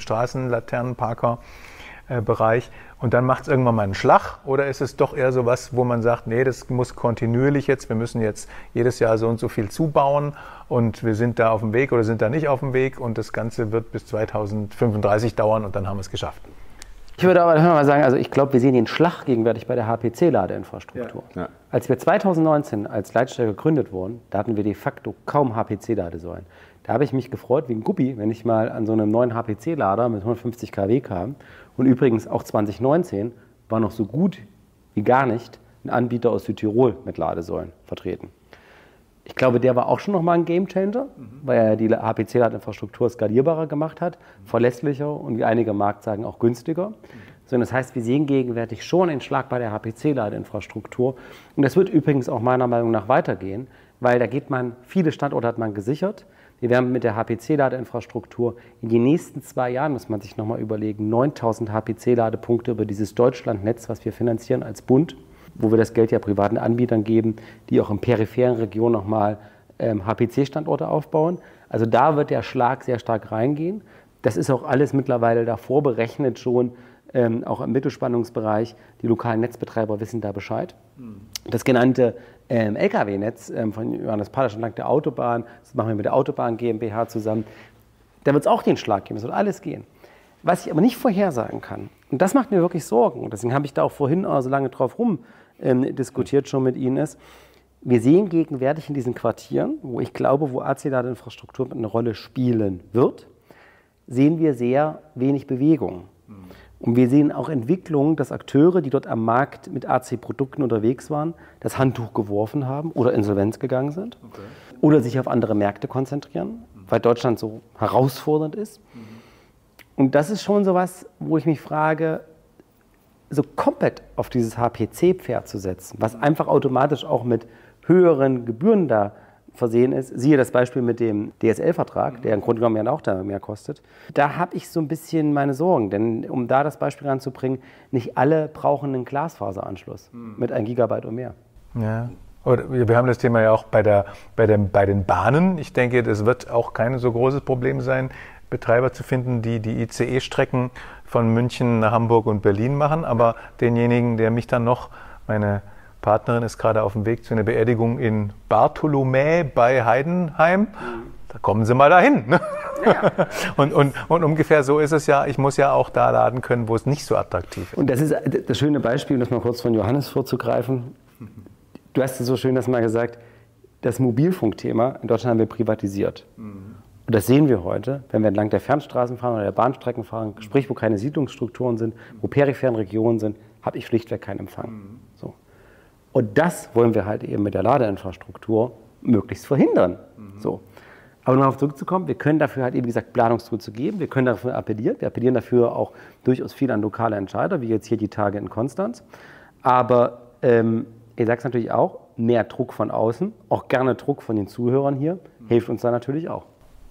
Straßenlaternenparker-Bereich, und dann macht es irgendwann mal einen Schlag? Oder ist es doch eher so was, wo man sagt, nee, das muss kontinuierlich jetzt, wir müssen jetzt jedes Jahr so und so viel zubauen und wir sind da auf dem Weg oder sind da nicht auf dem Weg und das Ganze wird bis 2035 dauern und dann haben wir es geschafft? Ich würde aber mal sagen, also ich glaube, wir sehen den Schlag gegenwärtig bei der HPC-Ladeinfrastruktur. Ja. Ja. Als wir 2019 als Leitstelle gegründet wurden, da hatten wir de facto kaum HPC-Ladesäulen. Da habe ich mich gefreut wie ein Guppi, wenn ich mal an so einem neuen HPC-Lader mit 150 kW kam. Und übrigens auch 2019 war noch so gut wie gar nicht ein Anbieter aus Südtirol mit Ladesäulen vertreten. Ich glaube, der war auch schon nochmal ein Gamechanger, weil er die HPC-Ladeinfrastruktur skalierbarer gemacht hat, verlässlicher und wie einige am Markt sagen auch günstiger. So, das heißt, wir sehen gegenwärtig schon einen Schlag bei der HPC-Ladeinfrastruktur. Und das wird übrigens auch meiner Meinung nach weitergehen, weil da viele Standorte hat man gesichert. Wir werden mit der HPC-Ladeinfrastruktur in den nächsten 2 Jahren, muss man sich nochmal überlegen, 9000 HPC-Ladepunkte über dieses Deutschlandnetz, was wir finanzieren als Bund, wo wir das Geld ja privaten Anbietern geben, die auch in peripheren Regionen nochmal HPC-Standorte aufbauen. Also da wird der Schlag sehr stark reingehen. Das ist auch alles mittlerweile davor berechnet schon, auch im Mittelspannungsbereich. Die lokalen Netzbetreiber wissen da Bescheid. Das genannte Lkw-Netz von Johannes Padasch entlang der Autobahn, das machen wir mit der Autobahn GmbH zusammen, da wird es auch den Schlag geben, es wird alles gehen. Was ich aber nicht vorhersagen kann, und das macht mir wirklich Sorgen, und deswegen habe ich da auch vorhin so lange drauf diskutiert schon mit Ihnen, ist, wir sehen gegenwärtig in diesen Quartieren, wo ich glaube, wo AC-Ladeinfrastruktur eine Rolle spielen wird, sehen wir sehr wenig Bewegung. Und wir sehen auch Entwicklungen, dass Akteure, die dort am Markt mit AC-Produkten unterwegs waren, das Handtuch geworfen haben oder Insolvenz gegangen sind oder sich auf andere Märkte konzentrieren, weil Deutschland so herausfordernd ist. Und das ist schon so was, wo ich mich frage, so komplett auf dieses HPC-Pferd zu setzen, was einfach automatisch auch mit höheren Gebühren da versehen ist. Siehe das Beispiel mit dem DSL-Vertrag, der im Grunde genommen ja auch da mehr kostet. Da habe ich so ein bisschen meine Sorgen, denn um da das Beispiel ranzubringen, nicht alle brauchen einen Glasfaseranschluss mit 1 Gigabyte und mehr. Ja. Wir haben das Thema ja auch bei den Bahnen. Ich denke, das wird auch kein so großes Problem sein, Betreiber zu finden, die die ICE-Strecken von München nach Hamburg und Berlin machen. Aber denjenigen, der mich dann noch, meine Partnerin ist gerade auf dem Weg zu einer Beerdigung in Bartholomä bei Heidenheim. Da kommen Sie mal dahin. Ne? Ja. Und ungefähr so ist es ja, ich muss ja auch da laden können, wo es nicht so attraktiv ist. Und das ist das schöne Beispiel, um das mal kurz von Johannes vorzugreifen. Du hast es so schön das mal gesagt, Das Mobilfunkthema in Deutschland haben wir privatisiert. Und das sehen wir heute, wenn wir entlang der Fernstraßen fahren oder der Bahnstrecken fahren, sprich, wo keine Siedlungsstrukturen sind, wo peripheren Regionen sind, habe ich schlichtweg keinen Empfang. So. Und das wollen wir halt eben mit der Ladeinfrastruktur möglichst verhindern. So. Aber um darauf zurückzukommen, wir können dafür halt eben, wie gesagt, Planungstools zu geben. Wir können dafür appellieren. Wir appellieren dafür auch durchaus viel an lokale Entscheider, wie jetzt hier die Tage in Konstanz. Aber ich sage es natürlich auch, mehr Druck von außen, auch gerne Druck von den Zuhörern hier, hilft uns da natürlich auch.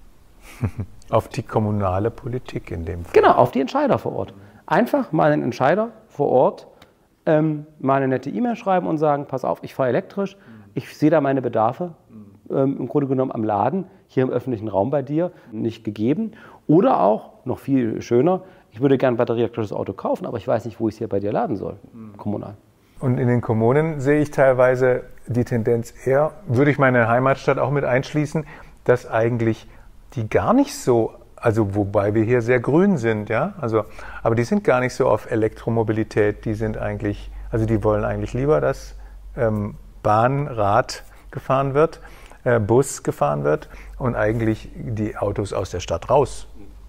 Auf die kommunale Politik in dem Fall. Genau, auf die Entscheider vor Ort. Einfach mal einen Entscheider vor Ort mal eine nette E-Mail schreiben und sagen, pass auf, ich fahre elektrisch, ich sehe da meine Bedarfe, im Grunde genommen am Laden, hier im öffentlichen Raum bei dir, nicht gegeben. Oder auch, noch viel schöner, ich würde gerne ein batterieelektrisches Auto kaufen, aber ich weiß nicht, wo ich es hier bei dir laden soll, kommunal. Und in den Kommunen sehe ich teilweise die Tendenz eher, würde ich meine Heimatstadt auch mit einschließen, dass eigentlich die gar nicht so, also wobei wir hier sehr grün sind, ja, also, aber die sind gar nicht so auf Elektromobilität, die sind eigentlich, also die wollen eigentlich lieber, dass Bahn, Rad gefahren wird, Bus gefahren wird und eigentlich die Autos aus der Stadt raus.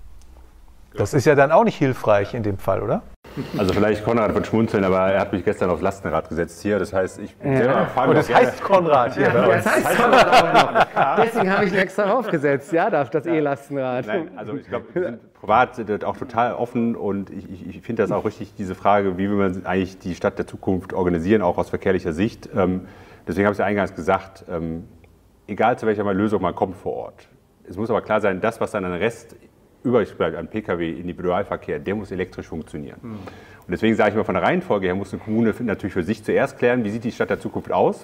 Das ist ja dann auch nicht hilfreich in dem Fall, oder? Also vielleicht Konrad wird schmunzeln, aber er hat mich gestern aufs Lastenrad gesetzt hier. Das heißt, ich selber fahre Und das heißt Konrad hier. Ja, das heißt Konrad auch noch. Deswegen habe ich ihn extra draufgesetzt, ja, das E-Lastenrad. Nein, also ich glaube, wir sind privat auch total offen und ich finde das auch richtig, diese Frage, wie will man eigentlich die Stadt der Zukunft organisieren, auch aus verkehrlicher Sicht. Deswegen habe ich ja eingangs gesagt, egal zu welcher Lösung man kommt vor Ort. Es muss aber klar sein, das, was dann an Rest übrig bleibt an Pkw, Individualverkehr, der muss elektrisch funktionieren. Und deswegen sage ich mal, von der Reihenfolge her muss eine Kommune natürlich für sich zuerst klären, wie sieht die Stadt der Zukunft aus,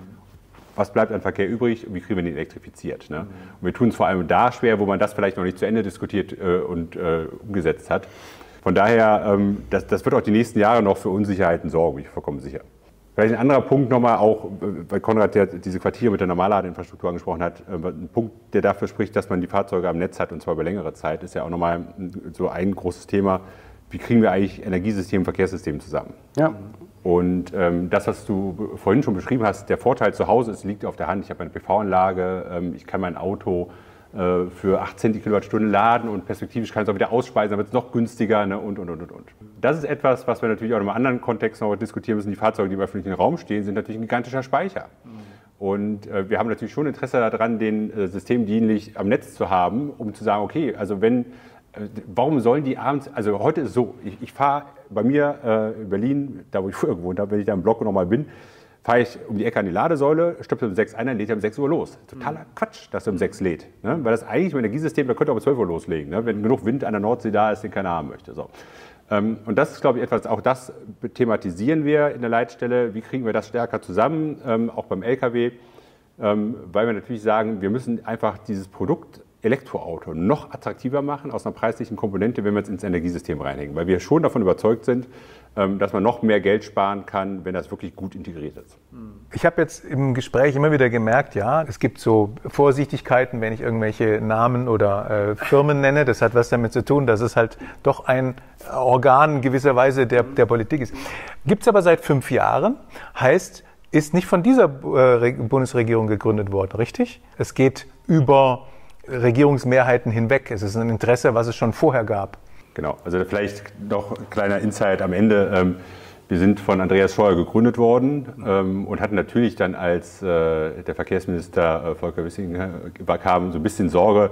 was bleibt an Verkehr übrig und wie kriegen wir den elektrifiziert. Ne? Und wir tun es vor allem da schwer, wo man das vielleicht noch nicht zu Ende diskutiert und umgesetzt hat. Von daher, das wird auch die nächsten Jahre noch für Unsicherheiten sorgen, bin ich vollkommen sicher. Vielleicht ein anderer Punkt nochmal, auch weil Konrad ja diese Quartiere mit der Normalladeinfrastruktur angesprochen hat, ein Punkt, der dafür spricht, dass man die Fahrzeuge am Netz hat und zwar über längere Zeit, ist ja auch nochmal so ein großes Thema. Wie kriegen wir eigentlich Energiesystem, Verkehrssystem zusammen? Ja. Und das, was du vorhin schon beschrieben hast, der Vorteil zu Hause ist, liegt auf der Hand. Ich habe eine PV-Anlage, ich kann mein Auto für 18 Kilowattstunden laden und perspektivisch kann es auch wieder ausspeisen, dann wird es noch günstiger, ne, und. Das ist etwas, was wir natürlich auch in einem anderen Kontext noch diskutieren müssen. Die Fahrzeuge, die im öffentlichen Raum stehen, sind natürlich ein gigantischer Speicher. Und wir haben natürlich schon Interesse daran, den systemdienlich am Netz zu haben, um zu sagen, okay, also warum sollen die abends, also heute ist es so, ich fahre bei mir in Berlin, da wo ich früher gewohnt habe, wenn ich da im Block nochmal bin, fahre ich um die Ecke an die Ladesäule, stöpsel um 6 ein, dann lädt er um 6 Uhr los. Totaler Quatsch, dass er um 6 lädt. Ne? Weil das eigentlich im Energiesystem, da könnte er um 12 Uhr loslegen, ne? Wenn genug Wind an der Nordsee da ist, den keiner haben möchte. So. Und das ist, glaube ich, etwas, auch das thematisieren wir in der Leitstelle. Wie kriegen wir das stärker zusammen, auch beim LKW? Weil wir natürlich sagen, wir müssen einfach dieses Produkt Elektroauto noch attraktiver machen aus einer preislichen Komponente, wenn wir es ins Energiesystem reinhängen. Weil wir schon davon überzeugt sind, dass man noch mehr Geld sparen kann, wenn das wirklich gut integriert ist. Ich habe jetzt im Gespräch immer wieder gemerkt, ja, es gibt so Vorsichtigkeiten, wenn ich irgendwelche Namen oder Firmen nenne. Das hat was damit zu tun, dass es halt doch ein Organ gewisserweise der Politik ist. Gibt es aber seit 5 Jahren, heißt, ist nicht von dieser Bundesregierung gegründet worden, richtig? Es geht über Regierungsmehrheiten hinweg. Es ist ein Interesse, was es schon vorher gab. Genau, also vielleicht noch ein kleiner Insight am Ende. Wir sind von Andreas Scheuer gegründet worden und hatten natürlich dann, als der Verkehrsminister Volker Wissing kam, so ein bisschen Sorge,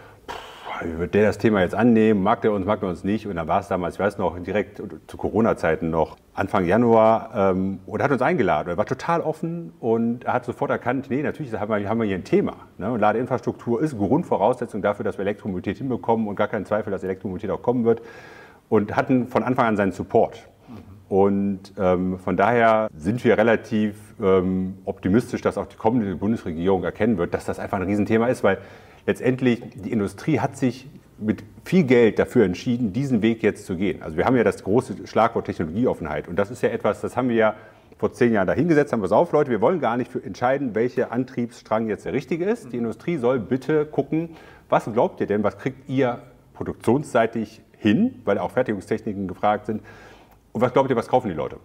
wird der das Thema jetzt annehmen, mag der uns nicht? Und dann war es damals, ich weiß noch, direkt zu Corona-Zeiten noch, Anfang Januar, und hat uns eingeladen. Er war total offen und er hat sofort erkannt, nee, natürlich haben wir hier ein Thema. Ne? Und Ladeinfrastruktur ist Grundvoraussetzung dafür, dass wir Elektromobilität hinbekommen und gar kein Zweifel, dass Elektromobilität auch kommen wird. Und hatten von Anfang an seinen Support. Und von daher sind wir relativ optimistisch, dass auch die kommende Bundesregierung erkennen wird, dass das einfach ein Riesenthema ist, weil letztendlich die Industrie hat sich mit viel Geld dafür entschieden, diesen Weg jetzt zu gehen. Also wir haben ja das große Schlagwort Technologieoffenheit und das ist ja etwas, das haben wir ja vor 10 Jahren dahingesetzt, haben wir auf, Leute, wir wollen gar nicht entscheiden, welcher Antriebsstrang jetzt der richtige ist. Die Industrie soll bitte gucken, was glaubt ihr denn, was kriegt ihr produktionsseitig hin, weil auch Fertigungstechniken gefragt sind und was glaubt ihr, was kaufen die Leute?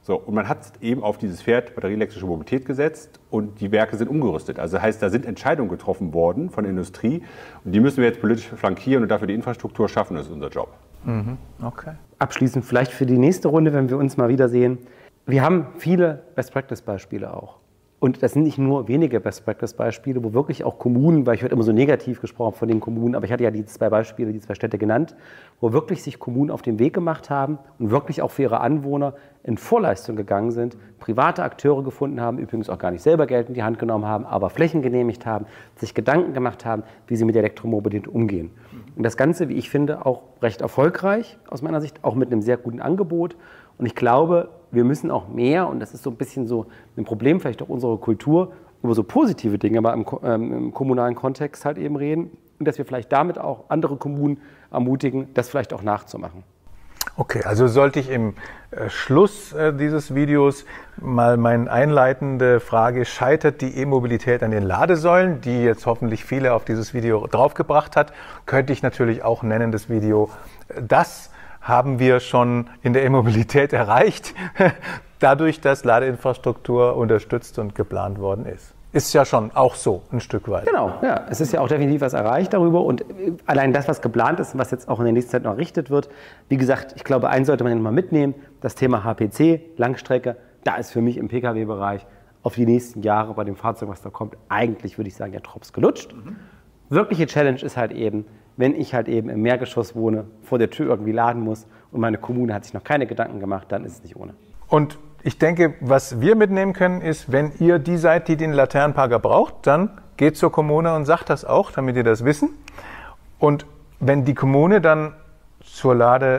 So, und man hat eben auf dieses Pferd batterieelektrische Mobilität gesetzt und die Werke sind umgerüstet. Also das heißt, da sind Entscheidungen getroffen worden von der Industrie und die müssen wir jetzt politisch flankieren und dafür die Infrastruktur schaffen. Das ist unser Job. Okay. Abschließend vielleicht für die nächste Runde, wenn wir uns mal wiedersehen. Wir haben viele Best-Practice-Beispiele auch. Und das sind nicht nur wenige Best-Practice-Beispiele, wo wirklich auch Kommunen, weil ich heute immer so negativ gesprochen von den Kommunen, aber ich hatte ja die 2 Beispiele, die 2 Städte genannt, wo wirklich sich Kommunen auf den Weg gemacht haben und wirklich auch für ihre Anwohner in Vorleistung gegangen sind, private Akteure gefunden haben, übrigens auch gar nicht selber Geld in die Hand genommen haben, aber Flächen genehmigt haben, sich Gedanken gemacht haben, wie sie mit der Elektromobilität umgehen. Und das Ganze, wie ich finde, auch recht erfolgreich aus meiner Sicht, auch mit einem sehr guten Angebot. Und ich glaube, wir müssen auch mehr, und das ist so ein bisschen so ein Problem vielleicht auch unserer Kultur, über so positive Dinge mal im kommunalen Kontext halt eben reden und dass wir vielleicht damit auch andere Kommunen ermutigen, das vielleicht auch nachzumachen. Okay, also sollte ich im Schluss dieses Videos mal meine einleitende Frage, scheitert die E-Mobilität an den Ladesäulen, die jetzt hoffentlich viele auf dieses Video draufgebracht hat, könnte ich natürlich auch nennen, das Video, das haben wir schon in der E-Mobilität erreicht, dadurch, dass Ladeinfrastruktur unterstützt und geplant worden ist. Ist ja schon auch so ein Stück weit. Genau, ja. Es ist ja auch definitiv was erreicht darüber und allein das, was geplant ist und was jetzt auch in der nächsten Zeit noch errichtet wird, wie gesagt, ich glaube, eins sollte man ja noch mal mitnehmen, das Thema HPC, Langstrecke, da ist für mich im Pkw-Bereich auf die nächsten Jahre bei dem Fahrzeug, was da kommt, eigentlich würde ich sagen, der Drops gelutscht. Wirkliche Challenge ist halt eben, wenn ich halt eben im Mehrgeschoss wohne, vor der Tür irgendwie laden muss und meine Kommune hat sich noch keine Gedanken gemacht, dann ist es nicht ohne. Und ich denke, was wir mitnehmen können, ist, wenn ihr die seid, die den Laternenparker braucht, dann geht zur Kommune und sagt das auch, damit ihr das wissen. Und wenn die Kommune dann zur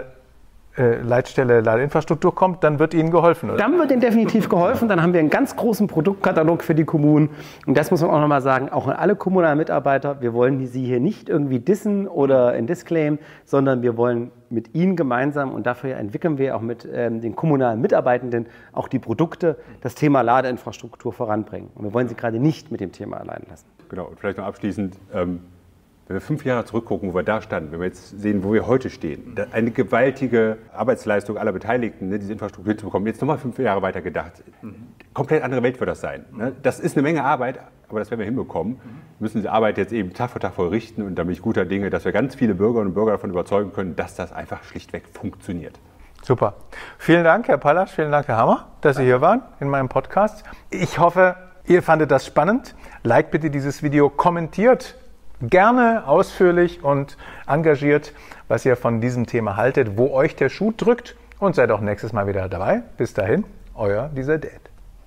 Leitstelle Ladeinfrastruktur kommt, dann wird ihnen geholfen, oder? Dann wird ihnen definitiv geholfen. Dann haben wir einen ganz großen Produktkatalog für die Kommunen. Und das muss man auch nochmal sagen, auch an alle kommunalen Mitarbeiter. Wir wollen sie hier nicht irgendwie dissen oder in Disclaim, sondern wir wollen mit ihnen gemeinsam, und dafür entwickeln wir auch mit den kommunalen Mitarbeitenden auch die Produkte, das Thema Ladeinfrastruktur voranbringen. Und wir wollen sie gerade nicht mit dem Thema allein lassen. Genau, und vielleicht noch abschließend, wenn wir 5 Jahre zurückgucken, wo wir da standen, wenn wir jetzt sehen, wo wir heute stehen, eine gewaltige Arbeitsleistung aller Beteiligten, ne, diese Infrastruktur hinzubekommen, jetzt nochmal 5 Jahre weiter gedacht. Komplett andere Welt wird das sein. Ne? Das ist eine Menge Arbeit, aber das werden wir hinbekommen. Wir müssen diese Arbeit jetzt eben Tag für Tag vollrichten und da bin ich guter Dinge, dass wir ganz viele Bürgerinnen und Bürger davon überzeugen können, dass das einfach schlichtweg funktioniert. Super. Vielen Dank, Herr Pallasch, vielen Dank, Herr Hammer, dass Sie hier waren in meinem Podcast. Ich hoffe, ihr fandet das spannend. Liked bitte dieses Video, kommentiert gerne ausführlich und engagiert, was ihr von diesem Thema haltet, wo euch der Schuh drückt und seid auch nächstes Mal wieder dabei. Bis dahin, euer dieser Dad.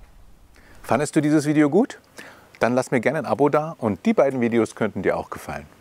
Fandest du dieses Video gut? Dann lass mir gerne ein Abo da und die beiden Videos könnten dir auch gefallen.